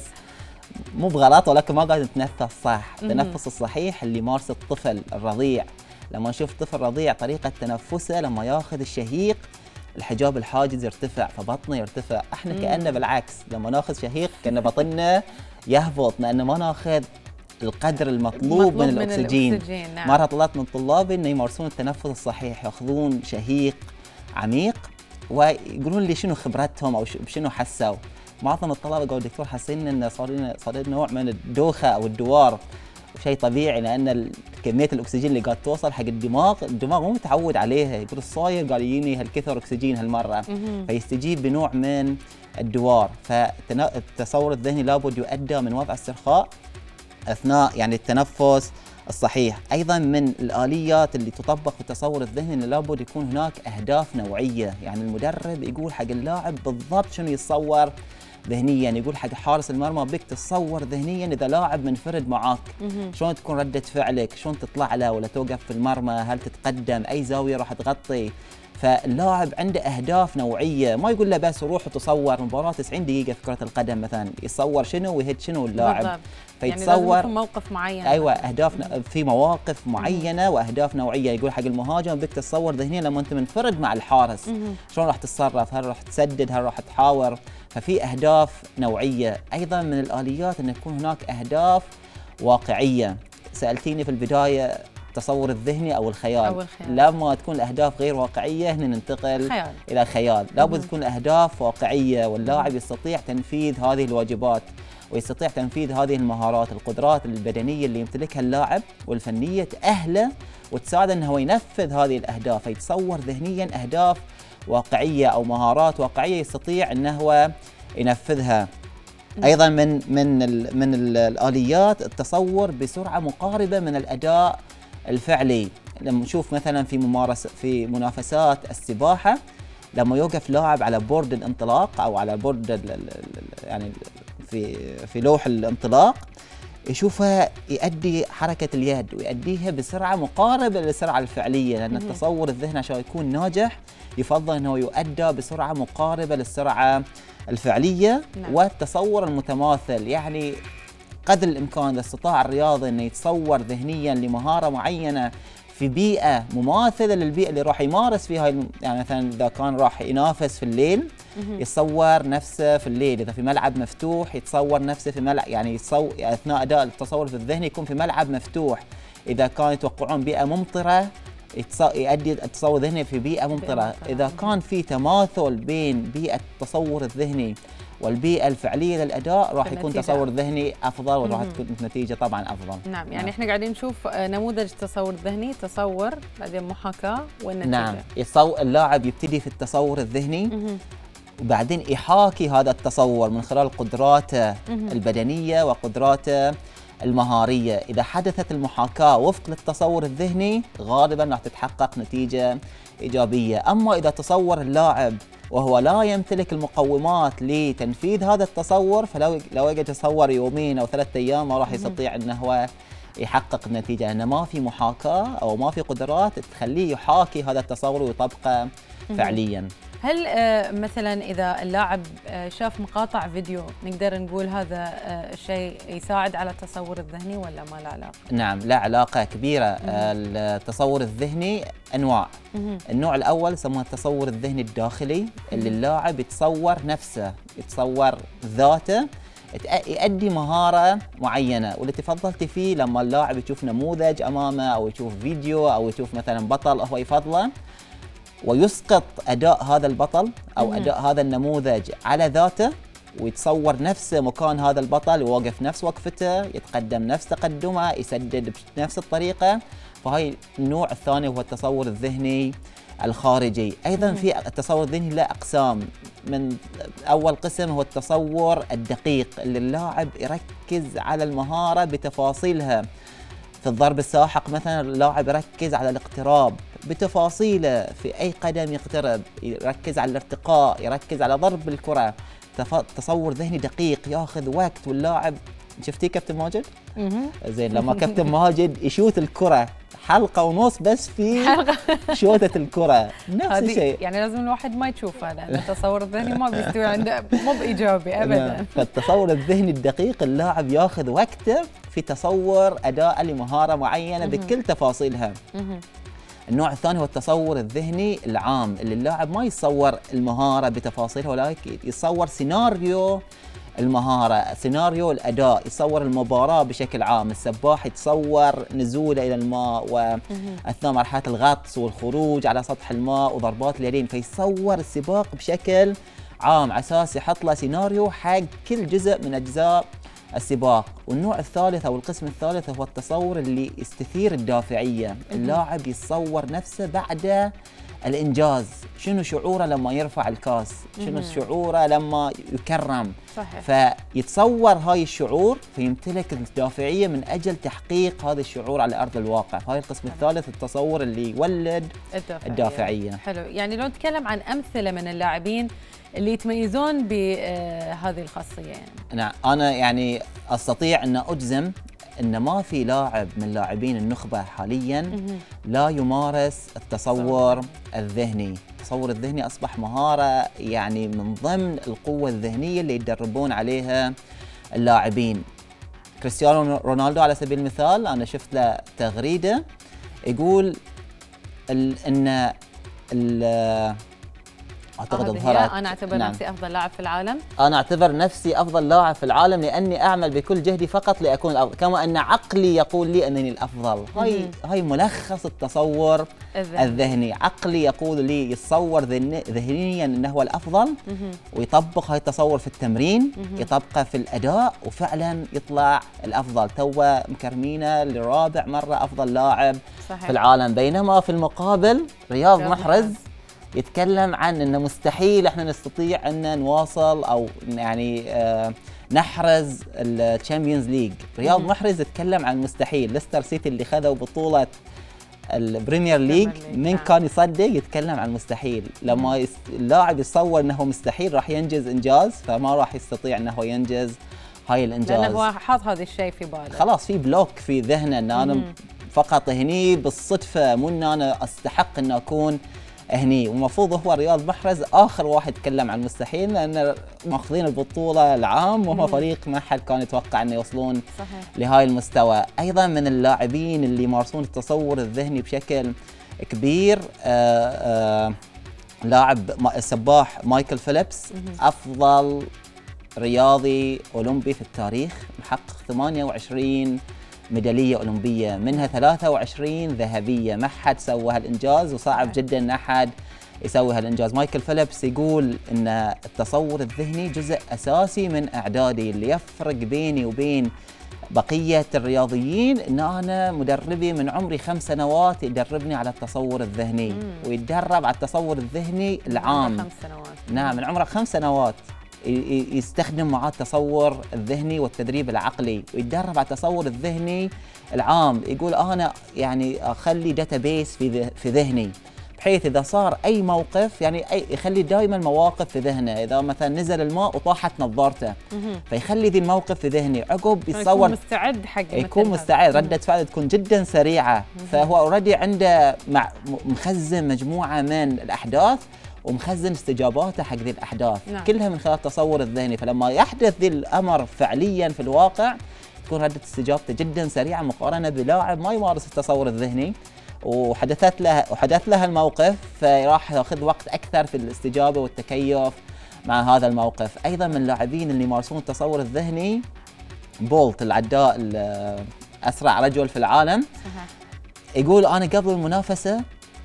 S5: مو بغلط ولكن ما قاعد نتنفس صح. التنفس الصحيح اللي يمارس الطفل الرضيع. لما نشوف طفل رضيع طريقة تنفسه لما ياخذ الشهيق الحجاب الحاجز يرتفع فبطنه يرتفع. احنا كأنه بالعكس لما ناخذ شهيق كأن بطننا يهبط لأنه ما ناخذ القدر المطلوب من الأكسجين. نعم. مرة طلبت من طلابي أنه يمارسون التنفس الصحيح، ياخذون شهيق عميق ويقولون لي شنو خبرتهم أو شنو حسوا. معظم الطلبة قالوا دكتور حاسين أن صار لنا نوع من الدوخة أو الدوار، شيء طبيعي لأن كمية الأكسجين اللي قاعد توصل حق الدماغ مو متعود عليها. يقول صاير قال يجيني هالكثر أكسجين هالمرة، فيستجيب بنوع من الدوار. فالتصور الذهني لابد يؤدى من وضع استرخاء أثناء يعني التنفس الصحيح. أيضا من الآليات اللي تطبق في التصور الذهني أنه لابد يكون هناك أهداف نوعية. يعني المدرب يقول حق اللاعب بالضبط شنو يتصور ذهنيا، يقول حق حارس المرمى بك تتصور ذهنيا اذا لاعب منفرد معاك شلون تكون رده فعلك، شلون تطلع له ولا توقف في المرمى، هل تتقدم، اي زاويه راح تغطي. فاللاعب عنده اهداف نوعيه، ما يقول له بس روح وتصور مباراه 90 دقيقه في كره القدم مثلا، يصور شنو ويهد شنو اللاعب.
S1: فيتصور يعني موقف معين.
S5: ايوه اهداف في مواقف معينه واهداف نوعيه. يقول حق المهاجم بك تتصور ذهنيا لما انت منفرد مع الحارس شلون راح تتصرف، هل راح تسدد، هل راح تحاور. ففي اهداف نوعيه. ايضا من الاليات ان يكون هناك اهداف واقعيه. سالتيني في البدايه التصور الذهني او الخيال. لما تكون الاهداف غير واقعيه هنا ننتقل الى خيال. لابد تكون الاهداف واقعيه واللاعب يستطيع تنفيذ هذه الواجبات ويستطيع تنفيذ هذه المهارات. القدرات البدنيه اللي يمتلكها اللاعب والفنيه تأهله وتساعده انه هو ينفذ هذه الاهداف. يتصور ذهنيا اهداف واقعيه او مهارات واقعيه يستطيع انه هو ينفذها. ايضا من الاليات التصور بسرعه مقاربه من الاداء الفعلي. لما نشوف مثلا في منافسات السباحه لما يوقف لاعب على بورد الانطلاق او على بورد يعني في لوح الانطلاق يشوفها يؤدي حركه اليد ويؤديها بسرعه مقاربه للسرعه الفعليه، لان التصور الذهني عشان يكون ناجح يفضل انه يؤدى بسرعه مقاربه للسرعه الفعليه. نعم. والتصور المتماثل، يعني قدر الامكان اذا استطاع الرياضي انه يتصور ذهنيا لمهاره معينه في بيئه مماثله للبيئه اللي راح يمارس فيها. يعني مثلا اذا كان راح ينافس في الليل يتصور نفسه في الليل، اذا في ملعب مفتوح يتصور نفسه في ملعب، يعني اثناء اداء التصور في الذهني يكون في ملعب مفتوح. اذا كانوا يتوقعون بيئه ممطره يؤدي التصور الذهني في بيئه ممطره. اذا كان في تماثل بين بيئه التصور الذهني والبيئة الفعلية للأداء راح يكون تصور ذهني أفضل وراح تكون النتيجة طبعا أفضل.
S1: نعم، يعني احنا قاعدين نشوف نموذج التصور الذهني، تصور بعدين محاكاة والنتيجة.
S5: نعم، اللاعب يبتدي في التصور الذهني وبعدين يحاكي هذا التصور من خلال قدراته البدنية وقدراته المهارية. إذا حدثت المحاكاة وفق للتصور الذهني غالبا راح تتحقق نتيجة إيجابية. أما إذا تصور اللاعب وهو لا يمتلك المقومات لتنفيذ هذا التصور، فلو يتصور يومين أو 3 أيام ما راح يستطيع أنه هو يحقق النتيجة، لأنه ما في محاكاة أو ما في قدرات تخليه يحاكي هذا التصور ويطبقه فعليا.
S1: هل مثلا إذا اللاعب شاف مقاطع فيديو نقدر نقول هذا الشيء يساعد على التصور الذهني ولا ما له علاقة؟
S5: نعم، لا علاقة كبيرة. التصور الذهني أنواع. النوع الأول يسمونه التصور الذهني الداخلي، اللي اللاعب يتصور نفسه، يتصور ذاته، يؤدي مهارة معينة. واللي تفضلتي فيه لما اللاعب يشوف نموذج أمامه أو يشوف فيديو أو يشوف مثلا بطل هو يفضله، ويسقط أداء هذا البطل أو أداء هذا النموذج على ذاته، ويتصور نفسه مكان هذا البطل، يوقف نفس وقفته، يتقدم نفس تقدمه، يسدد بنفس الطريقة. فهاي النوع الثاني هو التصور الذهني الخارجي. أيضا في التصور الذهني له أقسام. من أول قسم هو التصور الدقيق، اللي اللاعب يركز على المهارة بتفاصيلها. في الضرب الساحق مثلا اللاعب يركز على الاقتراب بتفاصيله، في أي قدم يقترب يركز على الارتقاء، يركز على ضرب الكرة. تصور ذهني دقيق ياخذ وقت. واللاعب شفتي كابتن ماجد؟ زين، لما كابتن ماجد يشوت الكرة حلقة ونص بس في شوتة الكرة، نفس الشيء.
S1: يعني لازم الواحد ما يشوفها، لأن التصور الذهني ما بيستوي عنده، مو بإيجابي أبدا.
S5: فالتصور الذهني الدقيق اللاعب ياخذ وقته في تصور أداء لمهارة معينة بكل تفاصيلها. النوع الثاني هو التصور الذهني العام، اللي اللاعب ما يتصور المهارة بتفاصيلها، ولكن يتصور سيناريو المهارة، سيناريو الأداء، يصور المباراة بشكل عام. السباح يتصور نزوله إلى الماء وأثناء مرحلة الغطس والخروج على سطح الماء وضربات اليدين، فيصور السباق بشكل عام على أساس يحط له سيناريو حق كل جزء من أجزاء السباق. والنوع الثالث أو القسم الثالث هو التصور اللي يستثير الدافعية. اللاعب يتصور نفسه بعد الإنجاز، شنو شعوره لما يرفع الكاس، شنو شعوره لما يكرم.
S1: صحيح.
S5: فيتصور هاي الشعور، فيمتلك الدافعية من أجل تحقيق هذا الشعور على أرض الواقع. هاي القسم الثالث التصور اللي يولد الدافعية.
S1: حلو. يعني لو نتكلم عن أمثلة من اللاعبين اللي يتميزون بهذه الخاصية يعني.
S5: نعم، أنا يعني أستطيع أن أجزم أن ما في لاعب من لاعبين النخبة حالياً لا يمارس التصور الذهني. التصور الذهني أصبح مهارة يعني من ضمن القوة الذهنية اللي يتدربون عليها اللاعبين. كريستيانو رونالدو على سبيل المثال، أنا شفت له تغريدة يقول أن
S1: أعتقد ظهرت، أنا أعتبر نفسي أفضل لاعب في العالم.
S5: أنا أعتبر نفسي أفضل لاعب في العالم لأني أعمل بكل جهدي فقط لأكون الأفضل، كما أن عقلي يقول لي أنني الأفضل. هاي ملخص التصور الذهني. عقلي يقول لي يتصور ذهنيا أنه هو الأفضل، ويطبق هاي التصور في التمرين، يطبقه في الأداء، وفعلا يطلع الأفضل. توه مكرمينه لرابع مرة أفضل لاعب في العالم. بينما في المقابل رياض محرز يتكلم عن انه مستحيل احنا نستطيع ان نواصل او يعني نحرز الشامبيونز ليج. رياض محرز يتكلم عن مستحيل. ليستر سيتي اللي خذوا بطولة البريمير ليج من كان يصدق يتكلم عن مستحيل. لما اللاعب يتصور انه مستحيل راح ينجز انجاز، فما راح يستطيع انه ينجز هاي الانجاز،
S1: لانه هو حاط هذا الشيء في باله.
S5: خلاص في بلوك في ذهنه ان انا فقط هني بالصدفة، مو ان انا استحق ان اكون هني. ومفروض هو رياض محرز آخر واحد يتكلم عن المستحيل، لأن ماخذين البطولة العام وهو فريق ما حد كان يتوقع أنه يوصلون لهاي المستوى. أيضا من اللاعبين اللي يمارسون التصور الذهني بشكل كبير لاعب السباح مايكل فيليبس، أفضل رياضي أولمبي في التاريخ، محقق 28 ميدالية أولمبية، منها 23 ذهبية. ما حد سوى هالإنجاز، وصعب جدا أن أحد يسوي هالإنجاز. مايكل فيليبس يقول أن التصور الذهني جزء أساسي من إعدادي. اللي يفرق بيني وبين بقية الرياضيين أن أنا مدربي من عمري 5 سنوات يدربني على التصور الذهني، ويتدرب على التصور الذهني العام.
S1: 5 سنوات.
S5: نعم، من عمره 5 سنوات. يستخدم معاه التصور الذهني والتدريب العقلي، ويتدرب على التصور الذهني العام. يقول انا يعني اخلي داتابيس في ذهني، بحيث اذا صار اي موقف يعني يخلي دائما مواقف في ذهنه. اذا مثلا نزل الماء وطاحت نظارته فيخلي ذي الموقف في ذهني، عقب يتصور
S1: يكون مستعد حق
S5: يكون مستعد، ردة فعله تكون جدا سريعه. فهو اوريدي عنده مخزن مجموعه من الاحداث ومخزن استجاباته حق ذي الاحداث. نعم. كلها من خلال التصور الذهني. فلما يحدث ذي الامر فعليا في الواقع تكون ردة استجابته جدا سريعه مقارنه بلاعب ما يمارس التصور الذهني وحدث له الموقف، فراح ياخذ وقت اكثر في الاستجابه والتكيف مع هذا الموقف. ايضا من اللاعبين اللي يمارسون التصور الذهني بولت، العداء اسرع رجل في العالم. يقول انا قبل المنافسه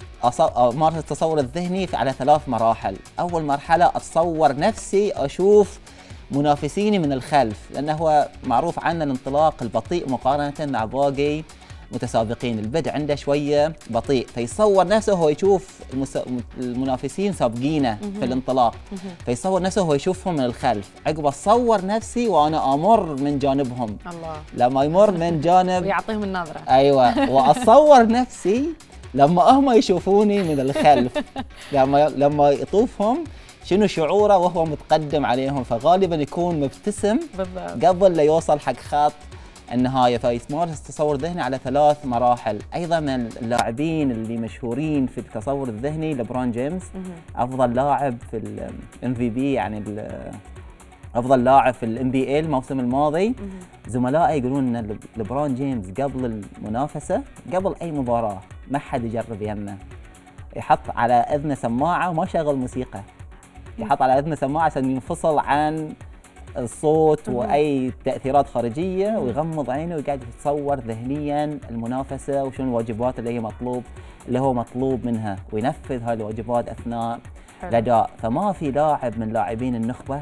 S5: امارس التصور الذهني على 3 مراحل. اول مرحله اتصور نفسي اشوف منافسيني من الخلف، لانه هو معروف عنه الانطلاق البطيء مقارنه مع باقي متسابقين، البدء عنده شويه بطيء، فيصور نفسه هو يشوف المنافسين سابقينه في الانطلاق، فيصور نفسه هو يشوفهم من الخلف. عقب اصور نفسي وانا امر من جانبهم، الله لما يمر من جانب
S1: ويعطيهم النظره،
S5: ايوه، واصور نفسي لما هم يشوفوني من الخلف، لما يطوفهم شنو شعوره وهو متقدم عليهم، فغالبا يكون مبتسم بالضبط قبل لا يوصل حق خط النهايه. فيمارس التصور الذهني على 3 مراحل. ايضا من اللاعبين اللي مشهورين في التصور الذهني لبرون جيمس، افضل لاعب في الام في بي، يعني افضل لاعب في الام بي اي الموسم الماضي. زملائه يقولون ان لبرون جيمس قبل المنافسه، قبل اي مباراه ما حد يجرب يمه، يحط على اذنه سماعه وما شغل موسيقى، يحط على اذنه سماعه عشان ينفصل عن الصوت واي تاثيرات خارجيه، ويغمض عينه ويقعد يتصور ذهنيا المنافسه وشنو الواجبات اللي هو مطلوب منها، وينفذ هاي الواجبات اثناء الاداء. فما في لاعب من لاعبين النخبه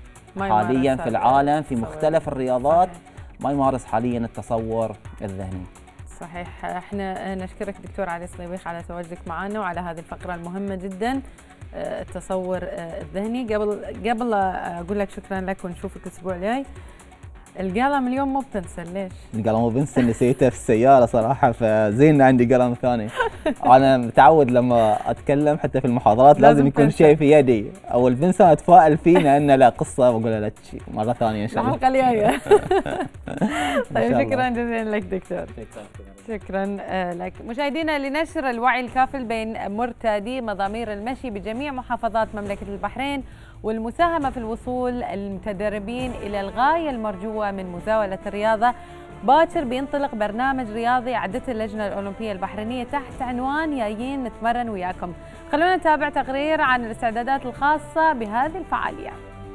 S5: حاليا في العالم في مختلف الرياضات ما يمارس حاليا التصور الذهني.
S1: صحيح. احنا نشكرك دكتور علي صليبيخ على تواجدك معنا وعلى هذه الفقره المهمه جدا، التصور الذهني. قبل اقول لك شكرا لك ونشوفك الاسبوع الجاي. القلم اليوم مو بنسل، ليش؟
S5: القلم مو بنسل، نسيته في السياره صراحه، فزين عندي قلم ثاني. انا متعود لما اتكلم حتى في المحاضرات لازم يكون شيء في يدي، او البنسل اتفائل فيه لانه لا قصه، بقول له مره ثانيه ان شاء الله
S1: الحلقه الجايه. طيب شكرا جزيلا لك دكتور. شكرا لك. مشاهدينا، لنشر الوعي الكافل بين مرتادي مضامير المشي بجميع محافظات مملكة البحرين والمساهمة في الوصول المتدربين إلى الغاية المرجوة من مزاولة الرياضة، باكر بينطلق برنامج رياضي أعدته اللجنة الأولمبية البحرينية تحت عنوان جايين نتمرن وياكم. خلونا نتابع تقرير عن الاستعدادات الخاصة بهذه الفعالية.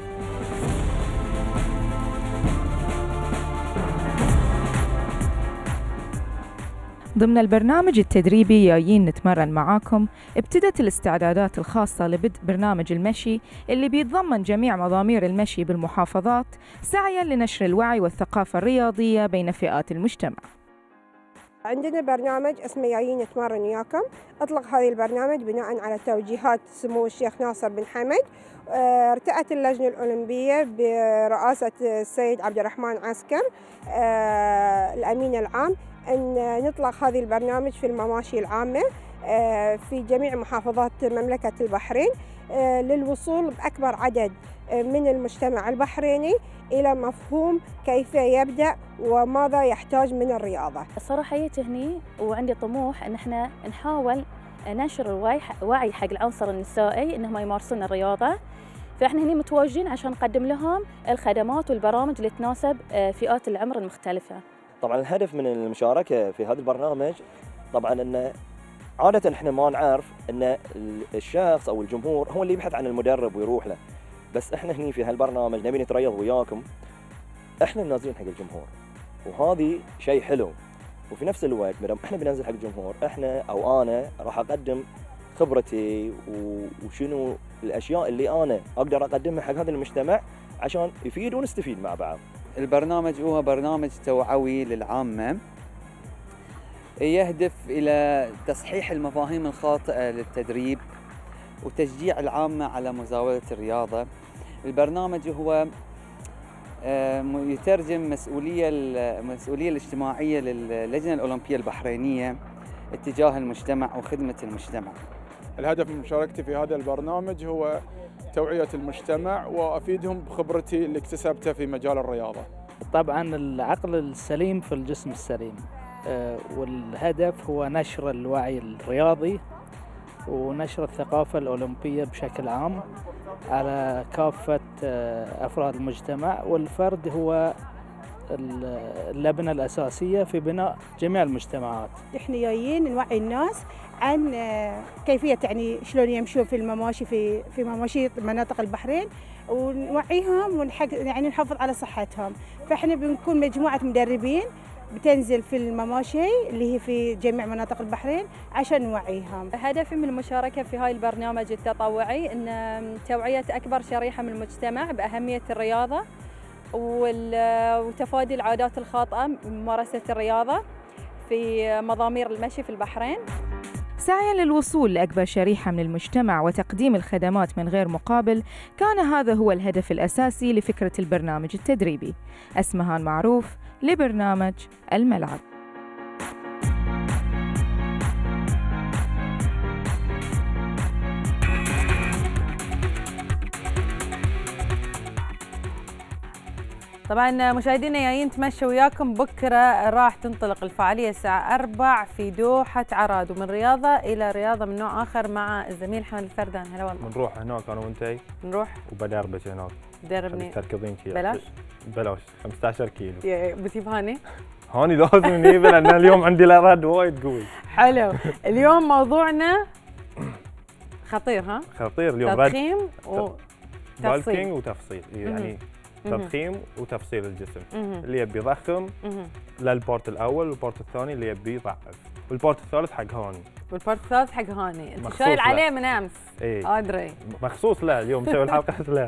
S6: ضمن البرنامج التدريبي جايين نتمرن معاكم، ابتدت الاستعدادات الخاصة لبدء برنامج المشي اللي بيتضمن جميع مضامير المشي بالمحافظات، سعياً لنشر الوعي والثقافة الرياضية بين فئات المجتمع.
S7: عندنا برنامج اسمه جايين نتمرن وياكم. اطلق هذا البرنامج بناء على توجيهات سمو الشيخ ناصر بن حمد. ارتأت اللجنة الأولمبية برئاسة السيد عبد الرحمن عسكر الأمين العام أن نطلق هذا البرنامج في المماشي العامة في جميع محافظات مملكة البحرين للوصول بأكبر عدد من المجتمع البحريني إلى مفهوم كيف يبدأ وماذا يحتاج من الرياضة.
S8: الصراحة هني وعندي طموح أن احنا نحاول ننشر الوعي حق العنصر النسائي أنهم يمارسون الرياضة، فإحنا هني متواجدين عشان نقدم لهم الخدمات والبرامج اللي تناسب فئات العمر المختلفة.
S9: طبعا الهدف من المشاركة في هذا البرنامج طبعا أن عادة احنا ما نعرف أن الشخص أو الجمهور هو اللي يبحث عن المدرب ويروح له، بس احنا هني في هالبرنامج نبي نتريض وياكم، احنا نازلين حق الجمهور، وهذه شيء حلو. وفي نفس الوقت مدام احنا بننزل حق الجمهور، احنا او انا راح اقدم خبرتي وشنو الاشياء اللي انا اقدر اقدمها حق هذا المجتمع عشان يفيد ونستفيد مع بعض.
S10: البرنامج هو برنامج توعوي للعامة، يهدف إلى تصحيح المفاهيم الخاطئة للتدريب وتشجيع العامة على مزاولة الرياضة. البرنامج هو يترجم المسؤولية الاجتماعية للجنة الأولمبية البحرينية اتجاه المجتمع وخدمة المجتمع.
S11: الهدف من مشاركتي في هذا البرنامج هو توعية المجتمع وأفيدهم بخبرتي اللي اكتسبتها في مجال الرياضة.
S12: طبعا العقل السليم في الجسم السليم، والهدف هو نشر الوعي الرياضي ونشر الثقافة الأولمبية بشكل عام على كافة أفراد المجتمع، والفرد هو اللبنة الأساسية في بناء جميع المجتمعات.
S13: احنا جايين نوعي الناس عن كيفية يعني شلون يمشون في المماشي في مماشي مناطق البحرين، ونوعيهم يعني نحافظ على صحتهم. فاحنا بنكون مجموعة مدربين بتنزل في المماشي اللي هي في جميع مناطق البحرين عشان نوعيهم.
S14: هدفي من المشاركة في هاي البرنامج التطوعي أن توعية أكبر شريحة من المجتمع بأهمية الرياضة وتفادي العادات الخاطئة من ممارسة الرياضة في مضامير المشي في البحرين.
S6: سعياً للوصول لأكبر شريحة من المجتمع وتقديم الخدمات من غير مقابل، كان هذا هو الهدف الأساسي لفكرة البرنامج التدريبي. أسمهان معروف لبرنامج الملعب.
S1: طبعا مشاهدينا جايين نتمشى وياكم. بكره راح تنطلق الفعاليه الساعه 4 في دوحه عراد، ومن رياضه الى رياضه من نوع اخر مع الزميل حمد الفردان. هلا والله.
S15: بنروح هناك انا وانتي.
S1: نروح
S15: وبدربك هناك.
S1: دربني.
S15: تركضين شي
S1: بلاش؟
S15: بلاش 15 كيلو.
S1: بتجيب هاني؟
S15: هاني لازم نجيب لان اليوم عندي الاراد وايد قوي.
S1: حلو. اليوم موضوعنا خطير. ها؟
S15: خطير اليوم.
S1: تضخيم
S15: بالكينج وتفصيل، يعني تضخيم وتفصيل الجسم. اللي يبي يضخم للبارت الاول، والبارت الثاني اللي يبي يضعف، والبارت الثالث حق هاني.
S1: والبارت الثالث حق هاني. انت شايل عليه من امس.
S15: ايه
S1: ادري.
S15: مخصوص لا اليوم مسوي الحلقه لا.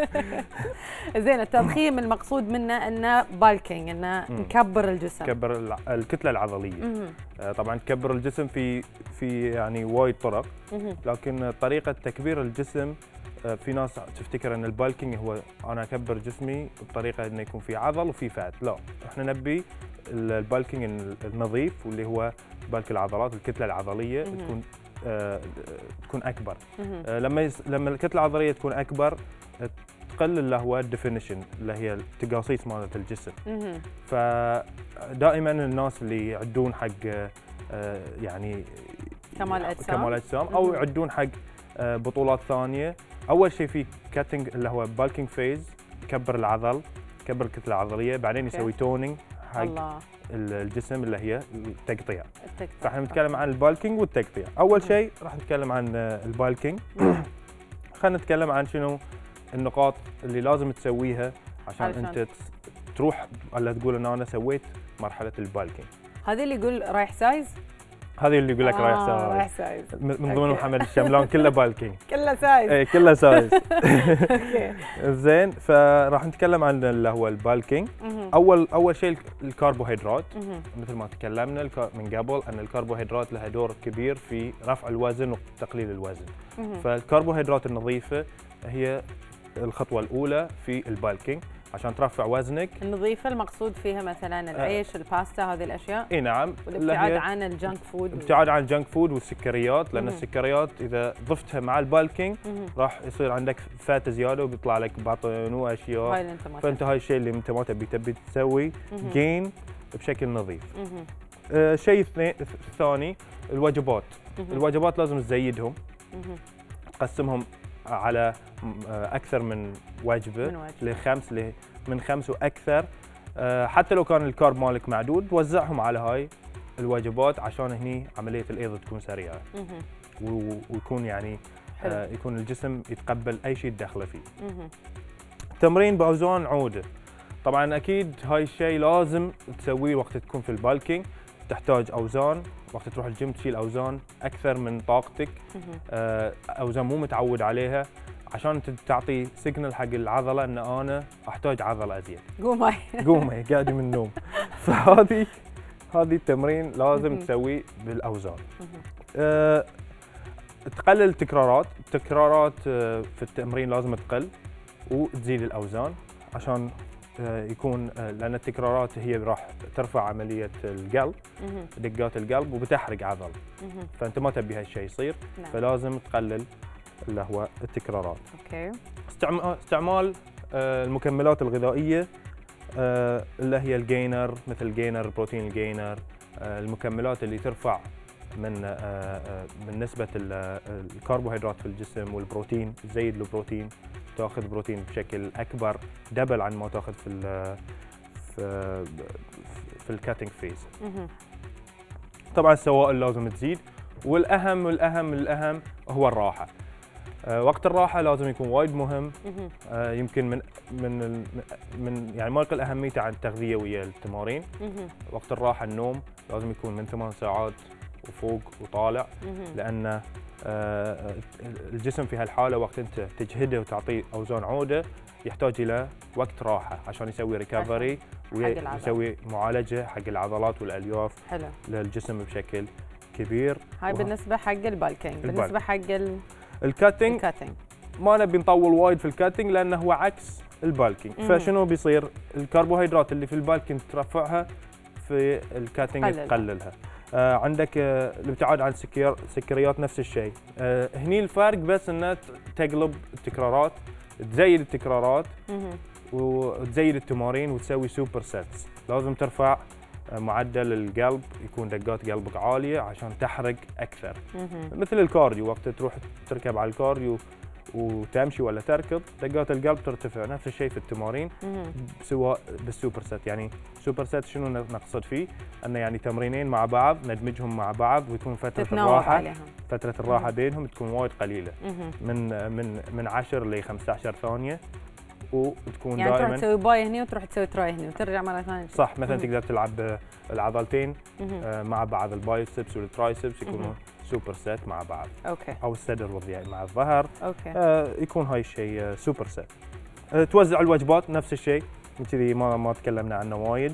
S1: زين. التضخيم المقصود منه انه بالكينج، انه نكبر الجسم،
S15: نكبر الكتله العضليه. طبعا تكبر الجسم في يعني وايد طرق، لكن طريقه تكبير الجسم في ناس تفتكر ان البالكينج هو انا اكبر جسمي بطريقه انه يكون في عضل وفي فات. لا، احنا نبي البالكينج النظيف، واللي هو بالك العضلات، الكتله العضليه تكون اكبر. لما الكتله العضليه تكون اكبر تقل اللي هو الديفينيشن، اللي هي التقاصيص مالت الجسم. فدائما الناس اللي يعدون حق يعني
S1: كمال
S15: اجسام او يعدون حق بطولات ثانيه، اول شيء في كاتنج اللي هو بالكينج فيز، يكبر العضل، يكبر الكتله العضليه، بعدين يسوي تونينج حق الجسم اللي هي التقطيع. فاحنا نتكلم عن البالكينج والتقطيع. اول شيء راح نتكلم عن البالكينج. خلينا نتكلم عن شنو النقاط اللي لازم تسويها عشان انت تروح ولا تقول ان انا سويت مرحله البالكينج.
S1: هذه اللي يقول رايح سايز؟
S15: هذه اللي يقول لك رايح سايز من ضمن محمد الشملان كله بالكينج.
S1: كله سايز.
S15: اي كله سايز. اوكي. زين، فراح نتكلم عن اللي هو البالكينج. اول شيء الكربوهيدرات، مثل ما تكلمنا من قبل ان الكربوهيدرات لها دور كبير في رفع الوزن وتقليل الوزن. فالكربوهيدرات النظيفه هي الخطوه الاولى في البالكينج عشان ترفع وزنك.
S1: النظيفه المقصود فيها مثلا العيش، الباستا، هذه الاشياء.
S15: اي نعم.
S1: والابتعاد عن الجنك فود.
S15: ابتعاد عن الجنك فود والسكريات، لان السكريات اذا ضفتها مع البالكينج راح يصير عندك فات زياده وبيطلع لك بطن واشياء.
S1: هاي اللي
S15: فانت هاي الشيء اللي انت ما تبي تسوي جين بشكل نظيف. الشيء الثاني الوجبات. الوجبات لازم تزيدهم، تقسمهم على اكثر من وجبه من خمس واكثر. حتى لو كان الكارب مالك معدود وزعهم على هاي الوجبات عشان هني عمليه الايض تكون سريعه ويكون يعني يكون الجسم يتقبل اي شيء تدخله فيه. تمرين باوزان عوده. طبعا اكيد هاي الشيء لازم تسويه وقت تكون في البالكينج. تحتاج اوزان وقت تروح الجيم، تشيل اوزان اكثر من طاقتك، اوزان مو متعود عليها، عشان تعطي سيجنال حق العضله ان انا احتاج عضله ازيد. قومي قاعده من النوم. فهذه التمرين لازم تسويه بالاوزان. تقلل التكرارات في التمرين لازم تقل، وتزيد الاوزان عشان يكون لان التكرارات هي راح ترفع عمليه القلب، دقات القلب، وبتحرق عضل. فانت ما تبي هالشيء يصير، فلازم تقلل اللي هو التكرارات.
S1: اوكي.
S15: استعمال المكملات الغذائيه اللي هي الجينر، مثل الجينر، بروتين الجينر، المكملات اللي ترفع من نسبه الكربوهيدرات في الجسم والبروتين، تزيد البروتين، تاخذ بروتين بشكل اكبر دبل عن ما تاخذ في الكاتنج فيز. طبعا السوائل لازم تزيد، والاهم الاهم هو الراحه. وقت الراحه لازم يكون وايد مهم. يمكن من يعني ما يقل اهميته عن التغذيه ويا التمارين. وقت الراحه النوم لازم يكون من 8 ساعات وفوق وطالع، لان الجسم في هالحاله وقت انت تجهده وتعطيه اوزان عوده يحتاج الى وقت راحه عشان يسوي ريكفري ويسوي معالجه حق العضلات والالياف للجسم بشكل كبير.
S1: هاي بالنسبه حق البالكينج. بالنسبه حق
S15: الكاتنج ما نبي نطول وايد في الكاتنج لانه هو عكس البالكينج. فشنو بيصير؟ الكربوهيدرات اللي في البالكينج ترفعها، في الكاتنج تقللها. عندك الابتعاد عن السكريات نفس الشيء. هني الفرق بس انها تقلب التكرارات، تزيد التكرارات وتزيد التمارين وتسوي سوبر سيتس. لازم ترفع معدل القلب، يكون دقات قلبك عاليه عشان تحرق اكثر. مثل الكارديو، وقت تروح تركب على الكارديو وتمشي ولا تركض دقات القلب ترتفع. نفس الشيء في التمارين سواء بالسوبر سيت. يعني سوبر سيت شنو نقصد فيه؟ انه يعني تمرينين مع بعض ندمجهم مع بعض ويكون فتره الراحه فتره الراحه بينهم تكون وايد قليله، من 10 ل 15 ثانيه، وتكون
S1: يعني
S15: دائما
S1: تروح تسوي باي هني وتروح تسوي تراي هني وترجع مره ثانيه.
S15: صح. مثلا تقدر تلعب العضلتين مع بعض، البايسبس والترايسبس يكونوا سوبر سيت مع بعض.
S1: اوكي.
S15: او الصدر مع الظهر.
S1: اوكي.
S15: يكون هاي الشيء سوبر سيت. توزع الوجبات نفس الشيء كذي ما تكلمنا عنه وايد.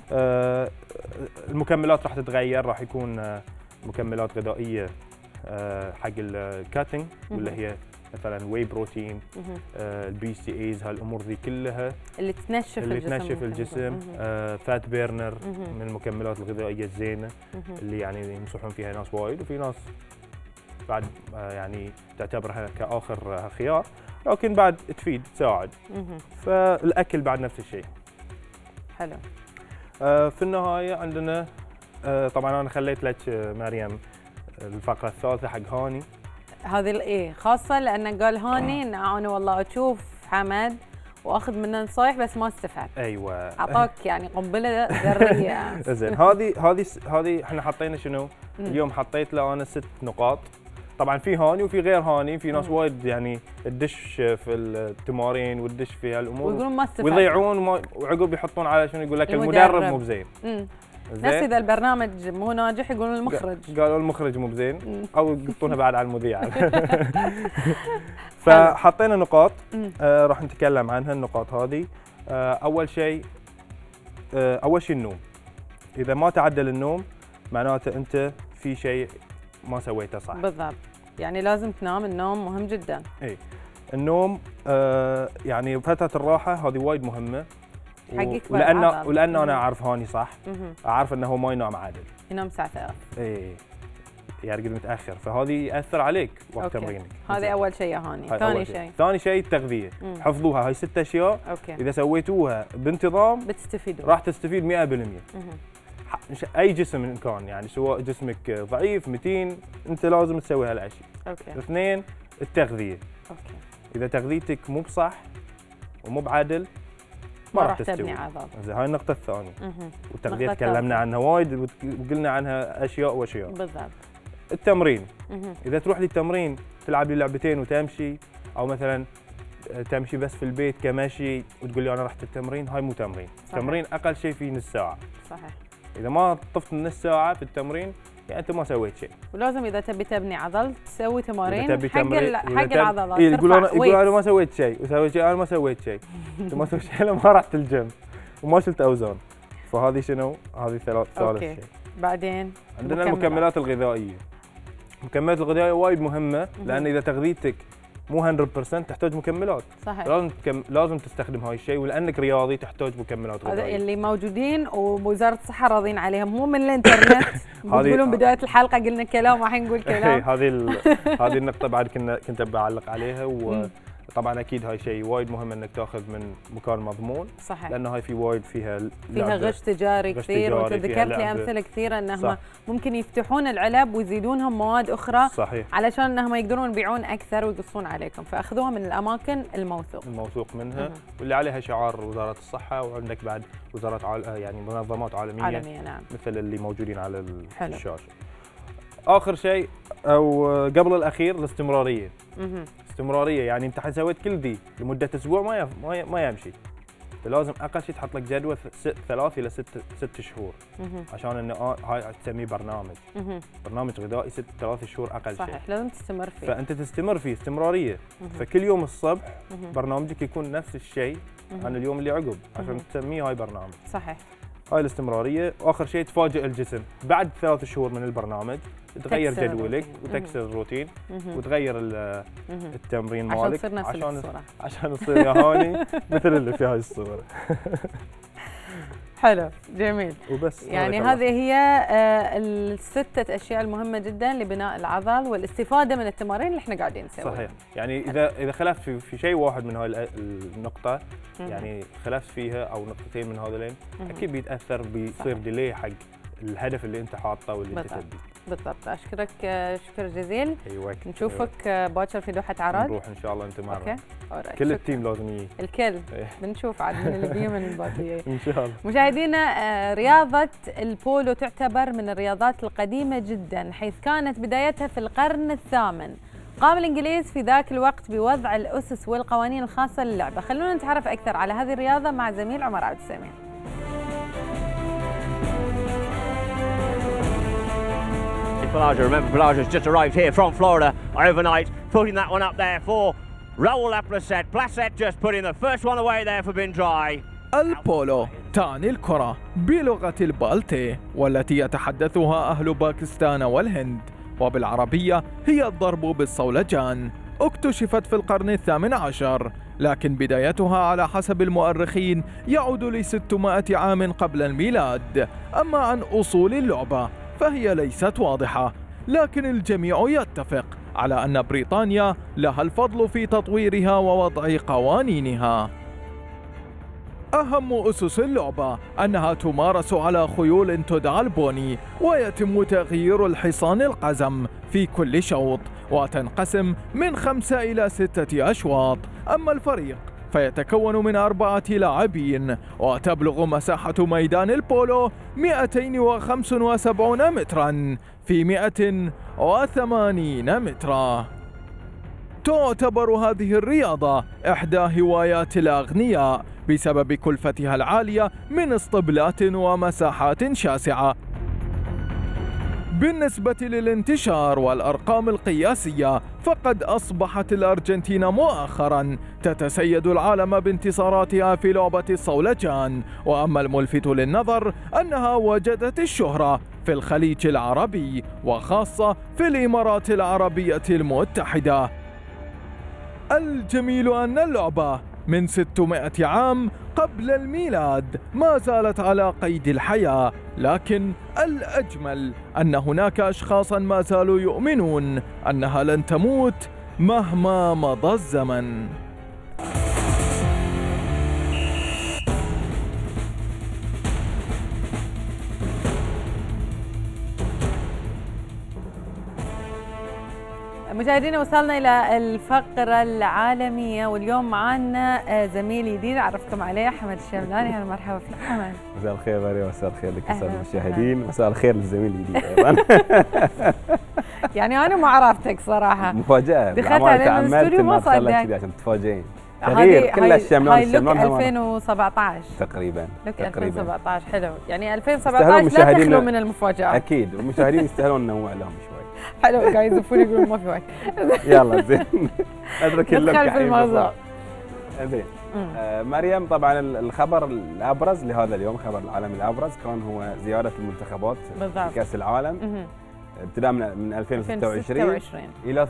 S15: المكملات راح تتغير، راح يكون مكملات غذائيه حق الكاتنج واللي هي مثلا واي بروتين، البي سي ايز، هالامور ذي كلها
S1: اللي تنشف
S15: الجسم. فات بيرنر من المكملات الغذائيه الزينه اللي يعني ينصحون فيها ناس وايد، وفي ناس بعد يعني تعتبرها كاخر خيار، لكن بعد تفيد تساعد. فالاكل بعد نفس الشيء.
S1: حلو.
S15: في النهايه عندنا طبعا انا خليت لك مريم الفقره الثالثه حق هاني.
S1: هذه خاصه لان قال هاني ان انا والله اشوف حمد واخذ منه نصايح بس ما استفدت.
S15: ايوه.
S1: اعطاك يعني قنبله ذريه.
S15: زين. هذه احنا حطينا شنو؟ اليوم حطيت له انا 6 نقاط. طبعا في هاني وفي غير هاني، في ناس وايد يعني تدش في التمارين وتدش في هالامور
S1: ويقولون ما استفدت
S15: ويضيعون وعقب يحطون على شنو، يقول لك المدرب مو بزين.
S1: نفس اذا البرنامج مو ناجح يقولون المخرج.
S15: قالوا المخرج مو بزين او يقطونها بعد على المذيع. فحطينا نقاط راح نتكلم عنها. النقاط هذه اول شيء النوم. اذا ما تعدل النوم معناته انت في شيء ما سويته صح.
S1: بالضبط. يعني لازم تنام. النوم مهم جدا.
S15: اي النوم يعني فتره الراحه هذه وايد مهمه. ولأن انا اعرف هاني صح، اعرف انه هو ما ينام عادل،
S1: ينام الساعه 3.
S15: اي يرقد متاخر، فهذه ياثر عليك وقت تمرينك.
S1: هذه اول شيء يا هاني.
S15: ثاني شيء التغذيه. حفظوها هاي 6 اشياء. اذا سويتوها بانتظام
S1: بتستفيدوا،
S15: راح تستفيد 100%. اي جسم إن كان، يعني سواء جسمك ضعيف متين، انت لازم تسوي هالاشياء. 2 التغذيه. اذا تغذيتك مو بصح ومو بعدل ما راح تبني عضل. زين. هاي النقطه الثانيه. والتغذيه تكلمنا عنها وايد وقلنا عنها اشياء واشياء.
S1: بالضبط.
S15: التمرين. اذا تروح للتمرين تلعب لي لعبتين وتمشي، او مثلا تمشي بس في البيت كمشي وتقول لي انا رحت التمرين، هاي مو تمرين. التمرين اقل شيء فيه نص ساعه.
S1: صحيح.
S15: اذا ما طفت نص ساعه في التمرين يعني انت ما سويت شيء.
S1: ولازم اذا تبي تبني عضل تسوي تمارين حق العضلات.
S15: يقول انا ما سويت شيء وسويت شيء، انا ما سويت شيء. انت ما سويت شيء لما رحت الجيم وما شلت اوزان. فهذه شنو؟ هذه ثالث شيء.
S1: بعدين
S15: عندنا المكملات الغذائيه. المكملات الغذائيه وايد مهمه، لان اذا تغذيتك مو 100% تحتاج مكملات.
S1: صحيح.
S15: لازم تستخدم هاي الشيء، ولانك رياضي تحتاج مكملات
S1: هذا
S15: غذائيه.
S1: اللي موجودين ووزاره الصحه راضين عليهم، مو من الانترنت. بتقولون بدايه الحلقه قلنا كلام والحين نقول كلام.
S15: هذه النقطه بعد كنت بعلق عليها. وطبعا اكيد هاي شيء وايد مهم انك تاخذ من مكان مضمون.
S1: صحيح.
S15: لانه هاي في وايد فيها
S1: غش تجاري كثير، وانت ذكرت لي امثله كثيره انهم ممكن يفتحون العلب ويزيدونهم مواد اخرى.
S15: صحيح.
S1: علشان انهم يقدرون يبيعون اكثر ويقصون عليكم، فاخذوها من الاماكن الموثوق
S15: منها. واللي عليها شعار وزاره الصحه، وعندك بعد وزارات يعني منظمات عالميه
S1: نعم.
S15: مثل اللي موجودين على الشاشه. اخر شيء او قبل الاخير الاستمراريه. استمراريه يعني انت سويت كل ذي لمده اسبوع ما يمشي. لازم اقل شيء تحط لك جدول 3 إلى 6 شهور عشان انه هاي تسميه برنامج غذائي 3 شهور اقل شيء.
S1: صحيح. لازم تستمر فيه.
S15: فانت تستمر فيه استمراريه. فكل يوم الصبح برنامجك يكون نفس الشيء عن اليوم اللي عقب عشان تسميه هاي برنامج.
S1: صحيح.
S15: هاي الاستمراريه. واخر شيء تفاجئ الجسم بعد 3 شهور من البرنامج، تغير جدولك وتكسر الروتين وتغير التمرين مالك عشان تصير يهاني مثل اللي في هاي الصوره.
S1: حلو، جميل.
S15: وبس
S1: يعني هذه هي الستة أشياء المهمة جدا لبناء العضل والاستفادة من التمارين اللي احنا قاعدين نسويها.
S15: صحيح. يعني إذا خلفت في شيء واحد من هاي النقطة، يعني خلفت فيها أو نقطتين من هذولين، أكيد بيتأثر، بيصير ديلي حق الهدف اللي أنت حاطه واللي أنت تبيه.
S1: بالضبط. أشكرك شكر جزيل.
S15: أيوة.
S1: نشوفك باكر في دوحة عراد.
S15: نروح إن شاء الله أنت معنا.
S1: كل
S15: التيم لازم يجي.
S1: الكل. بنشوف عاد من اللي بيه من الباقي.
S15: إن شاء الله.
S1: مشاهدينا، رياضة البولو تعتبر من الرياضات القديمة جدا، حيث كانت بدايتها في القرن الثامن. قام الإنجليز في ذاك الوقت بوضع الأسس والقوانين الخاصة للعبة. خلونا نتعرف أكثر على هذه الرياضة مع زميل عمر عبد السميع.
S16: Bellagio. Remember, Bellagio's just arrived here from Florida overnight, putting that one up there for Raul Laplacette. Placette just putting the first one away there for Bin Dry.
S17: البولو تعني الكرة بلغة البالتي، والتي يتحدثها أهل باكستان والهند، وبالعربية هي الضرب بالصولجان. اكتشفت في القرن الثامن عشر، لكن بدايتها على حسب المؤرخين يعود ل600 عام قبل الميلاد. أما عن أصول اللعبة فهي ليست واضحة، لكن الجميع يتفق على أن بريطانيا لها الفضل في تطويرها ووضع قوانينها. أهم أسس اللعبة أنها تمارس على خيول تدعى البوني، ويتم تغيير الحصان القزم في كل شوط، وتنقسم من 5 إلى 6 أشواط. أما الفريق فيتكون من 4 لاعبين، وتبلغ مساحة ميدان البولو 275 متراً في 180 متراً. تعتبر هذه الرياضة إحدى هوايات الأغنياء بسبب كلفتها العالية من اسطبلات ومساحات شاسعة. بالنسبة للانتشار والأرقام القياسية، فقد أصبحت الأرجنتين مؤخراً تتسيد العالم بانتصاراتها في لعبة الصولجان. وأما الملفت للنظر أنها وجدت الشهرة في الخليج العربي، وخاصة في الإمارات العربية المتحدة. الجميل أن اللعبة من 600 عام قبل الميلاد ما زالت على قيد الحياة، لكن الأجمل أن هناك أشخاصا ما زالوا يؤمنون أنها لن تموت مهما مضى الزمن.
S1: مشاهدينا، وصلنا إلى الفقرة العالمية، واليوم معنا زميل جديد أعرفكم عليه، حمد الشملاني. أهلا مرحبا فيك حمد.
S18: مساء الخير مريم، مساء الخير لك أستاذ المشاهدين، مساء الخير للزميل الجديد أيضا.
S1: يعني أنا ما عرفتك صراحة،
S18: مفاجأة،
S1: دخلت علينا الاستوديو ما صدقت
S18: عشان تتفاجئين. تغيير كل الشملان.
S1: هاي لوك 2017
S18: تقريبا.
S1: لوك 2017 حلو، يعني 2017 لا تخلو من المفاجآت.
S18: أكيد، والمشاهدين يستاهلون ننوع لهم شوي.
S1: حلو، قاعد يزفون يقولون ما في وقت.
S18: يلا زين، اترك اللوك
S1: ندخل في الموضوع.
S18: زين. مريم، طبعا الخبر الابرز لهذا اليوم، خبر العالم الابرز كان هو زياره المنتخبات في كاس العالم. ابتداء من 2026 الى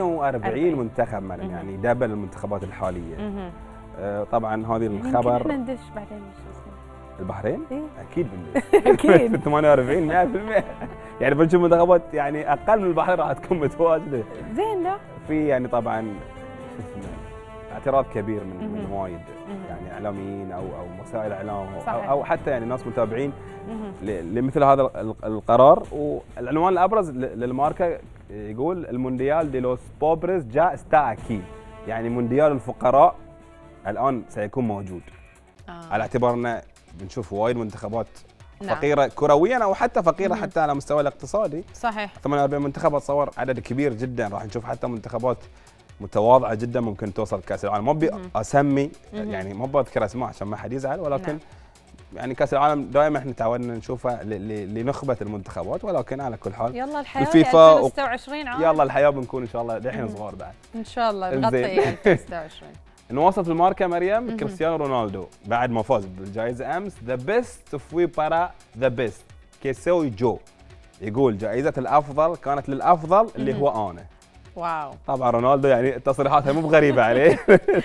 S18: 48 منتخب مريم، يعني دبل المنتخبات الحاليه. طبعا هذه الخبر
S1: احنا ندش بعدين
S18: البحرين؟
S1: إيه؟
S18: اكيد بندش
S1: اكيد
S18: 48 100%. يعني بنشوف منتخبات يعني اقل من البحرين راح تكون متواجده.
S1: زين لا
S18: في يعني طبعا شو اسمه اعتراض كبير من وايد يعني اعلاميين او وسائل اعلام او حتى يعني ناس متابعين لمثل هذا القرار. والعنوان الابرز للماركه يقول المونديال دي لوس بوبرز جا استا اكي، يعني مونديال الفقراء الان سيكون موجود. على اعتبار ان بنشوف وايد منتخبات فقيره كرويا او حتى فقيره حتى على مستوى الاقتصادي.
S1: صحيح
S18: 48 منتخب اتصور عدد كبير جدا. راح نشوف حتى منتخبات متواضعه جدا ممكن توصل كاس العالم. ما ابي اسمي يعني ما بذكر اسماء عشان ما حد يزعل، ولكن يعني كاس العالم دائما احنا تعودنا نشوفها لنخبه المنتخبات، ولكن على كل حال
S1: يلا الحياه
S18: الفيفا
S1: 2026 عام
S18: يلا الحياه بنكون ان شاء الله دحين صغار بعد
S1: ان شاء الله نغطي 2026.
S18: نواصل في الماركه مريم. كريستيانو رونالدو بعد ما فاز بالجائزه امس ذا بيست في بارا ذا بيست كيسوي جو، يقول جائزه الافضل كانت للافضل اللي هو انا.
S1: واو.
S18: طبعا رونالدو يعني تصريحاتها مو بغريبه عليه.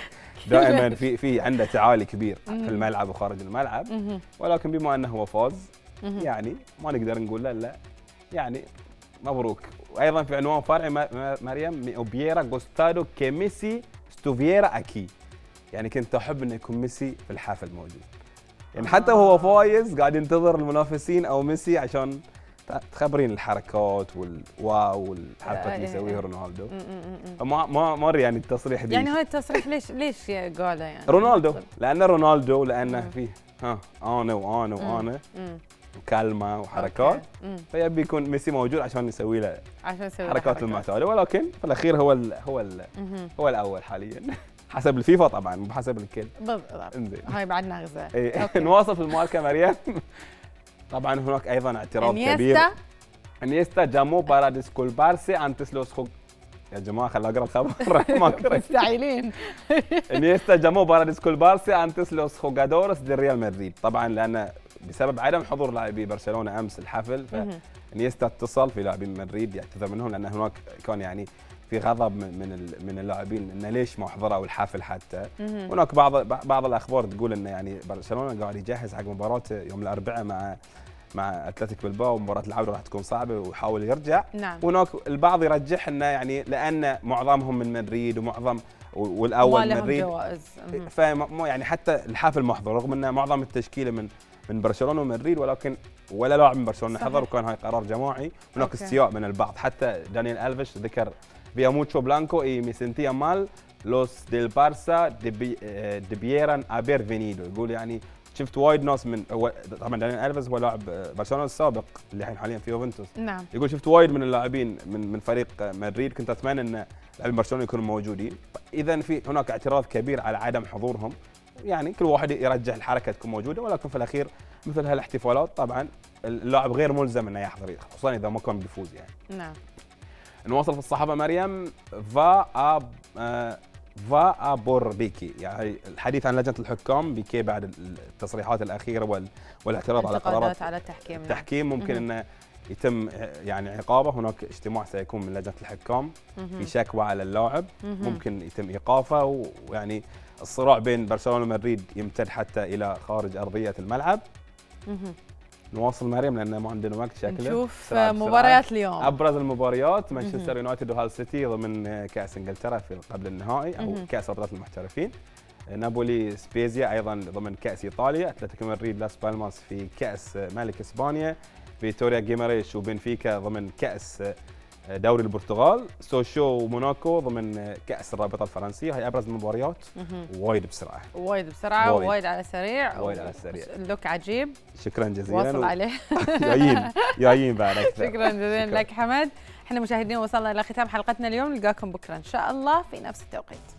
S18: دائما في عنده تعالي كبير في الملعب وخارج الملعب، ولكن بما انه هو فاز يعني ما نقدر نقول لا يعني مبروك. وايضا في عنوان فرعي مريم اوبيرا جوستادو كميسي ستوفيرا اكي، يعني كنت احب انه يكون ميسي في الحفل موجود. يعني حتى وهو فايز قاعد ينتظر المنافسين او ميسي عشان تخبرين الحركات والواو والحركات اللي يسويها رونالدو. ما مر يعني التصريح دي.
S1: يعني هاي التصريح ليش قاله يعني؟
S18: رونالدو لانه فيه انا وانا وكلمه وحركات، فيبي يكون ميسي موجود عشان يسوي له حركات المعتاده، ولكن في الاخير هو الاول حاليا حسب الفيفا طبعا مو حسب الكل.
S1: بالضبط. هاي بعد نغزه.
S18: نواصل في الماركه مريم. طبعا هناك ايضا اعتراض كبير. انيستا جامو بارا ديسكولبارسي انتس لوس خوج. يا جماعه خليني اقرا الخبر.
S1: مستعجلين.
S18: انيستا جامو بارا ديسكولبارسي انتس لوس خوجادورس دي ريال مدريد. طبعا لان بسبب عدم حضور لاعبي برشلونه امس الحفل، فانيستا اتصل في لاعبين مدريد يعتذر منهم، لان هناك كان يعني في غضب من اللاعبين انه ليش ما حضروا الحفل حتى. هناك بعض الاخبار تقول انه يعني برشلونه قاعد يجهز حق مباراته يوم الاربعاء مع اتلتيك بالباو، ومباراه العوده راح تكون صعبه ويحاول يرجع.
S1: نعم.
S18: هناك البعض يرجح انه يعني لان معظمهم من مدريد والاول مدريد
S1: جوائز،
S18: يعني حتى الحفل محظور رغم ان معظم التشكيله من برشلونه ومدريد، ولكن ولا لاعب من برشلونه حضر، وكان هاي قرار جماعي. هناك استياء من البعض، حتى دانيال ألفيش ذكر بيا موتشو بلانكو اي مي سنتيا مال لوس ديل بارسا دبييران ابير فينيدو. يقول يعني شفت وايد ناس من طبعا دانيال ألفيش هو لاعب برشلونه السابق اللي الحين حاليا في يوفنتوس.
S1: نعم.
S18: يقول شفت وايد من اللاعبين من فريق مدريد كنت اتمنى ان لاعبين برشلونه يكونوا موجودين. اذا في هناك اعتراض كبير على عدم حضورهم، يعني كل واحد يرجح الحركه تكون موجوده، ولكن في الاخير مثل هالاحتفالات طبعا اللاعب غير ملزم انه يحضر، خصوصا اذا ما كان بيفوز يعني.
S1: نعم.
S18: نواصل في الصحافه مريم. فا ابور بيكي، يعني الحديث عن لجنه الحكام بيكي بعد التصريحات الاخيره والاعتراض على قرارات
S1: على
S18: التحكيم. ممكن انه يتم يعني عقابه. هناك اجتماع سيكون من لجنه الحكام في شكوى على اللاعب، ممكن يتم ايقافه، ويعني الصراع بين برشلونه ومدريد يمتد حتى الى خارج ارضيه الملعب. نواصل مريم لان ما عندنا وقت شكله.
S1: نشوف مباريات اليوم.
S18: ابرز المباريات مانشستر يونايتد وهال سيتي ضمن كاس انجلترا في قبل النهائي او كاس رابطه المحترفين. نابولي سبيزيا ايضا ضمن كاس ايطاليا. اتلتيكو مدريد لاس بالماس في كاس ملك اسبانيا. فيتوريا جيماريش وبنفيكا ضمن كاس دوري البرتغال. سوشو وموناكو ضمن كاس الرابطه الفرنسيه. هي ابرز المباريات. وايد بسرعه
S1: ووايد على السريع. لوك عجيب.
S18: شكرا جزيلا.
S1: واصل عليه.
S18: جايين بعد اكثر.
S1: شكرا جزيلا لك حمد. احنا مشاهدين وصلنا الى ختام حلقتنا اليوم، نلقاكم بكره ان شاء الله في نفس التوقيت.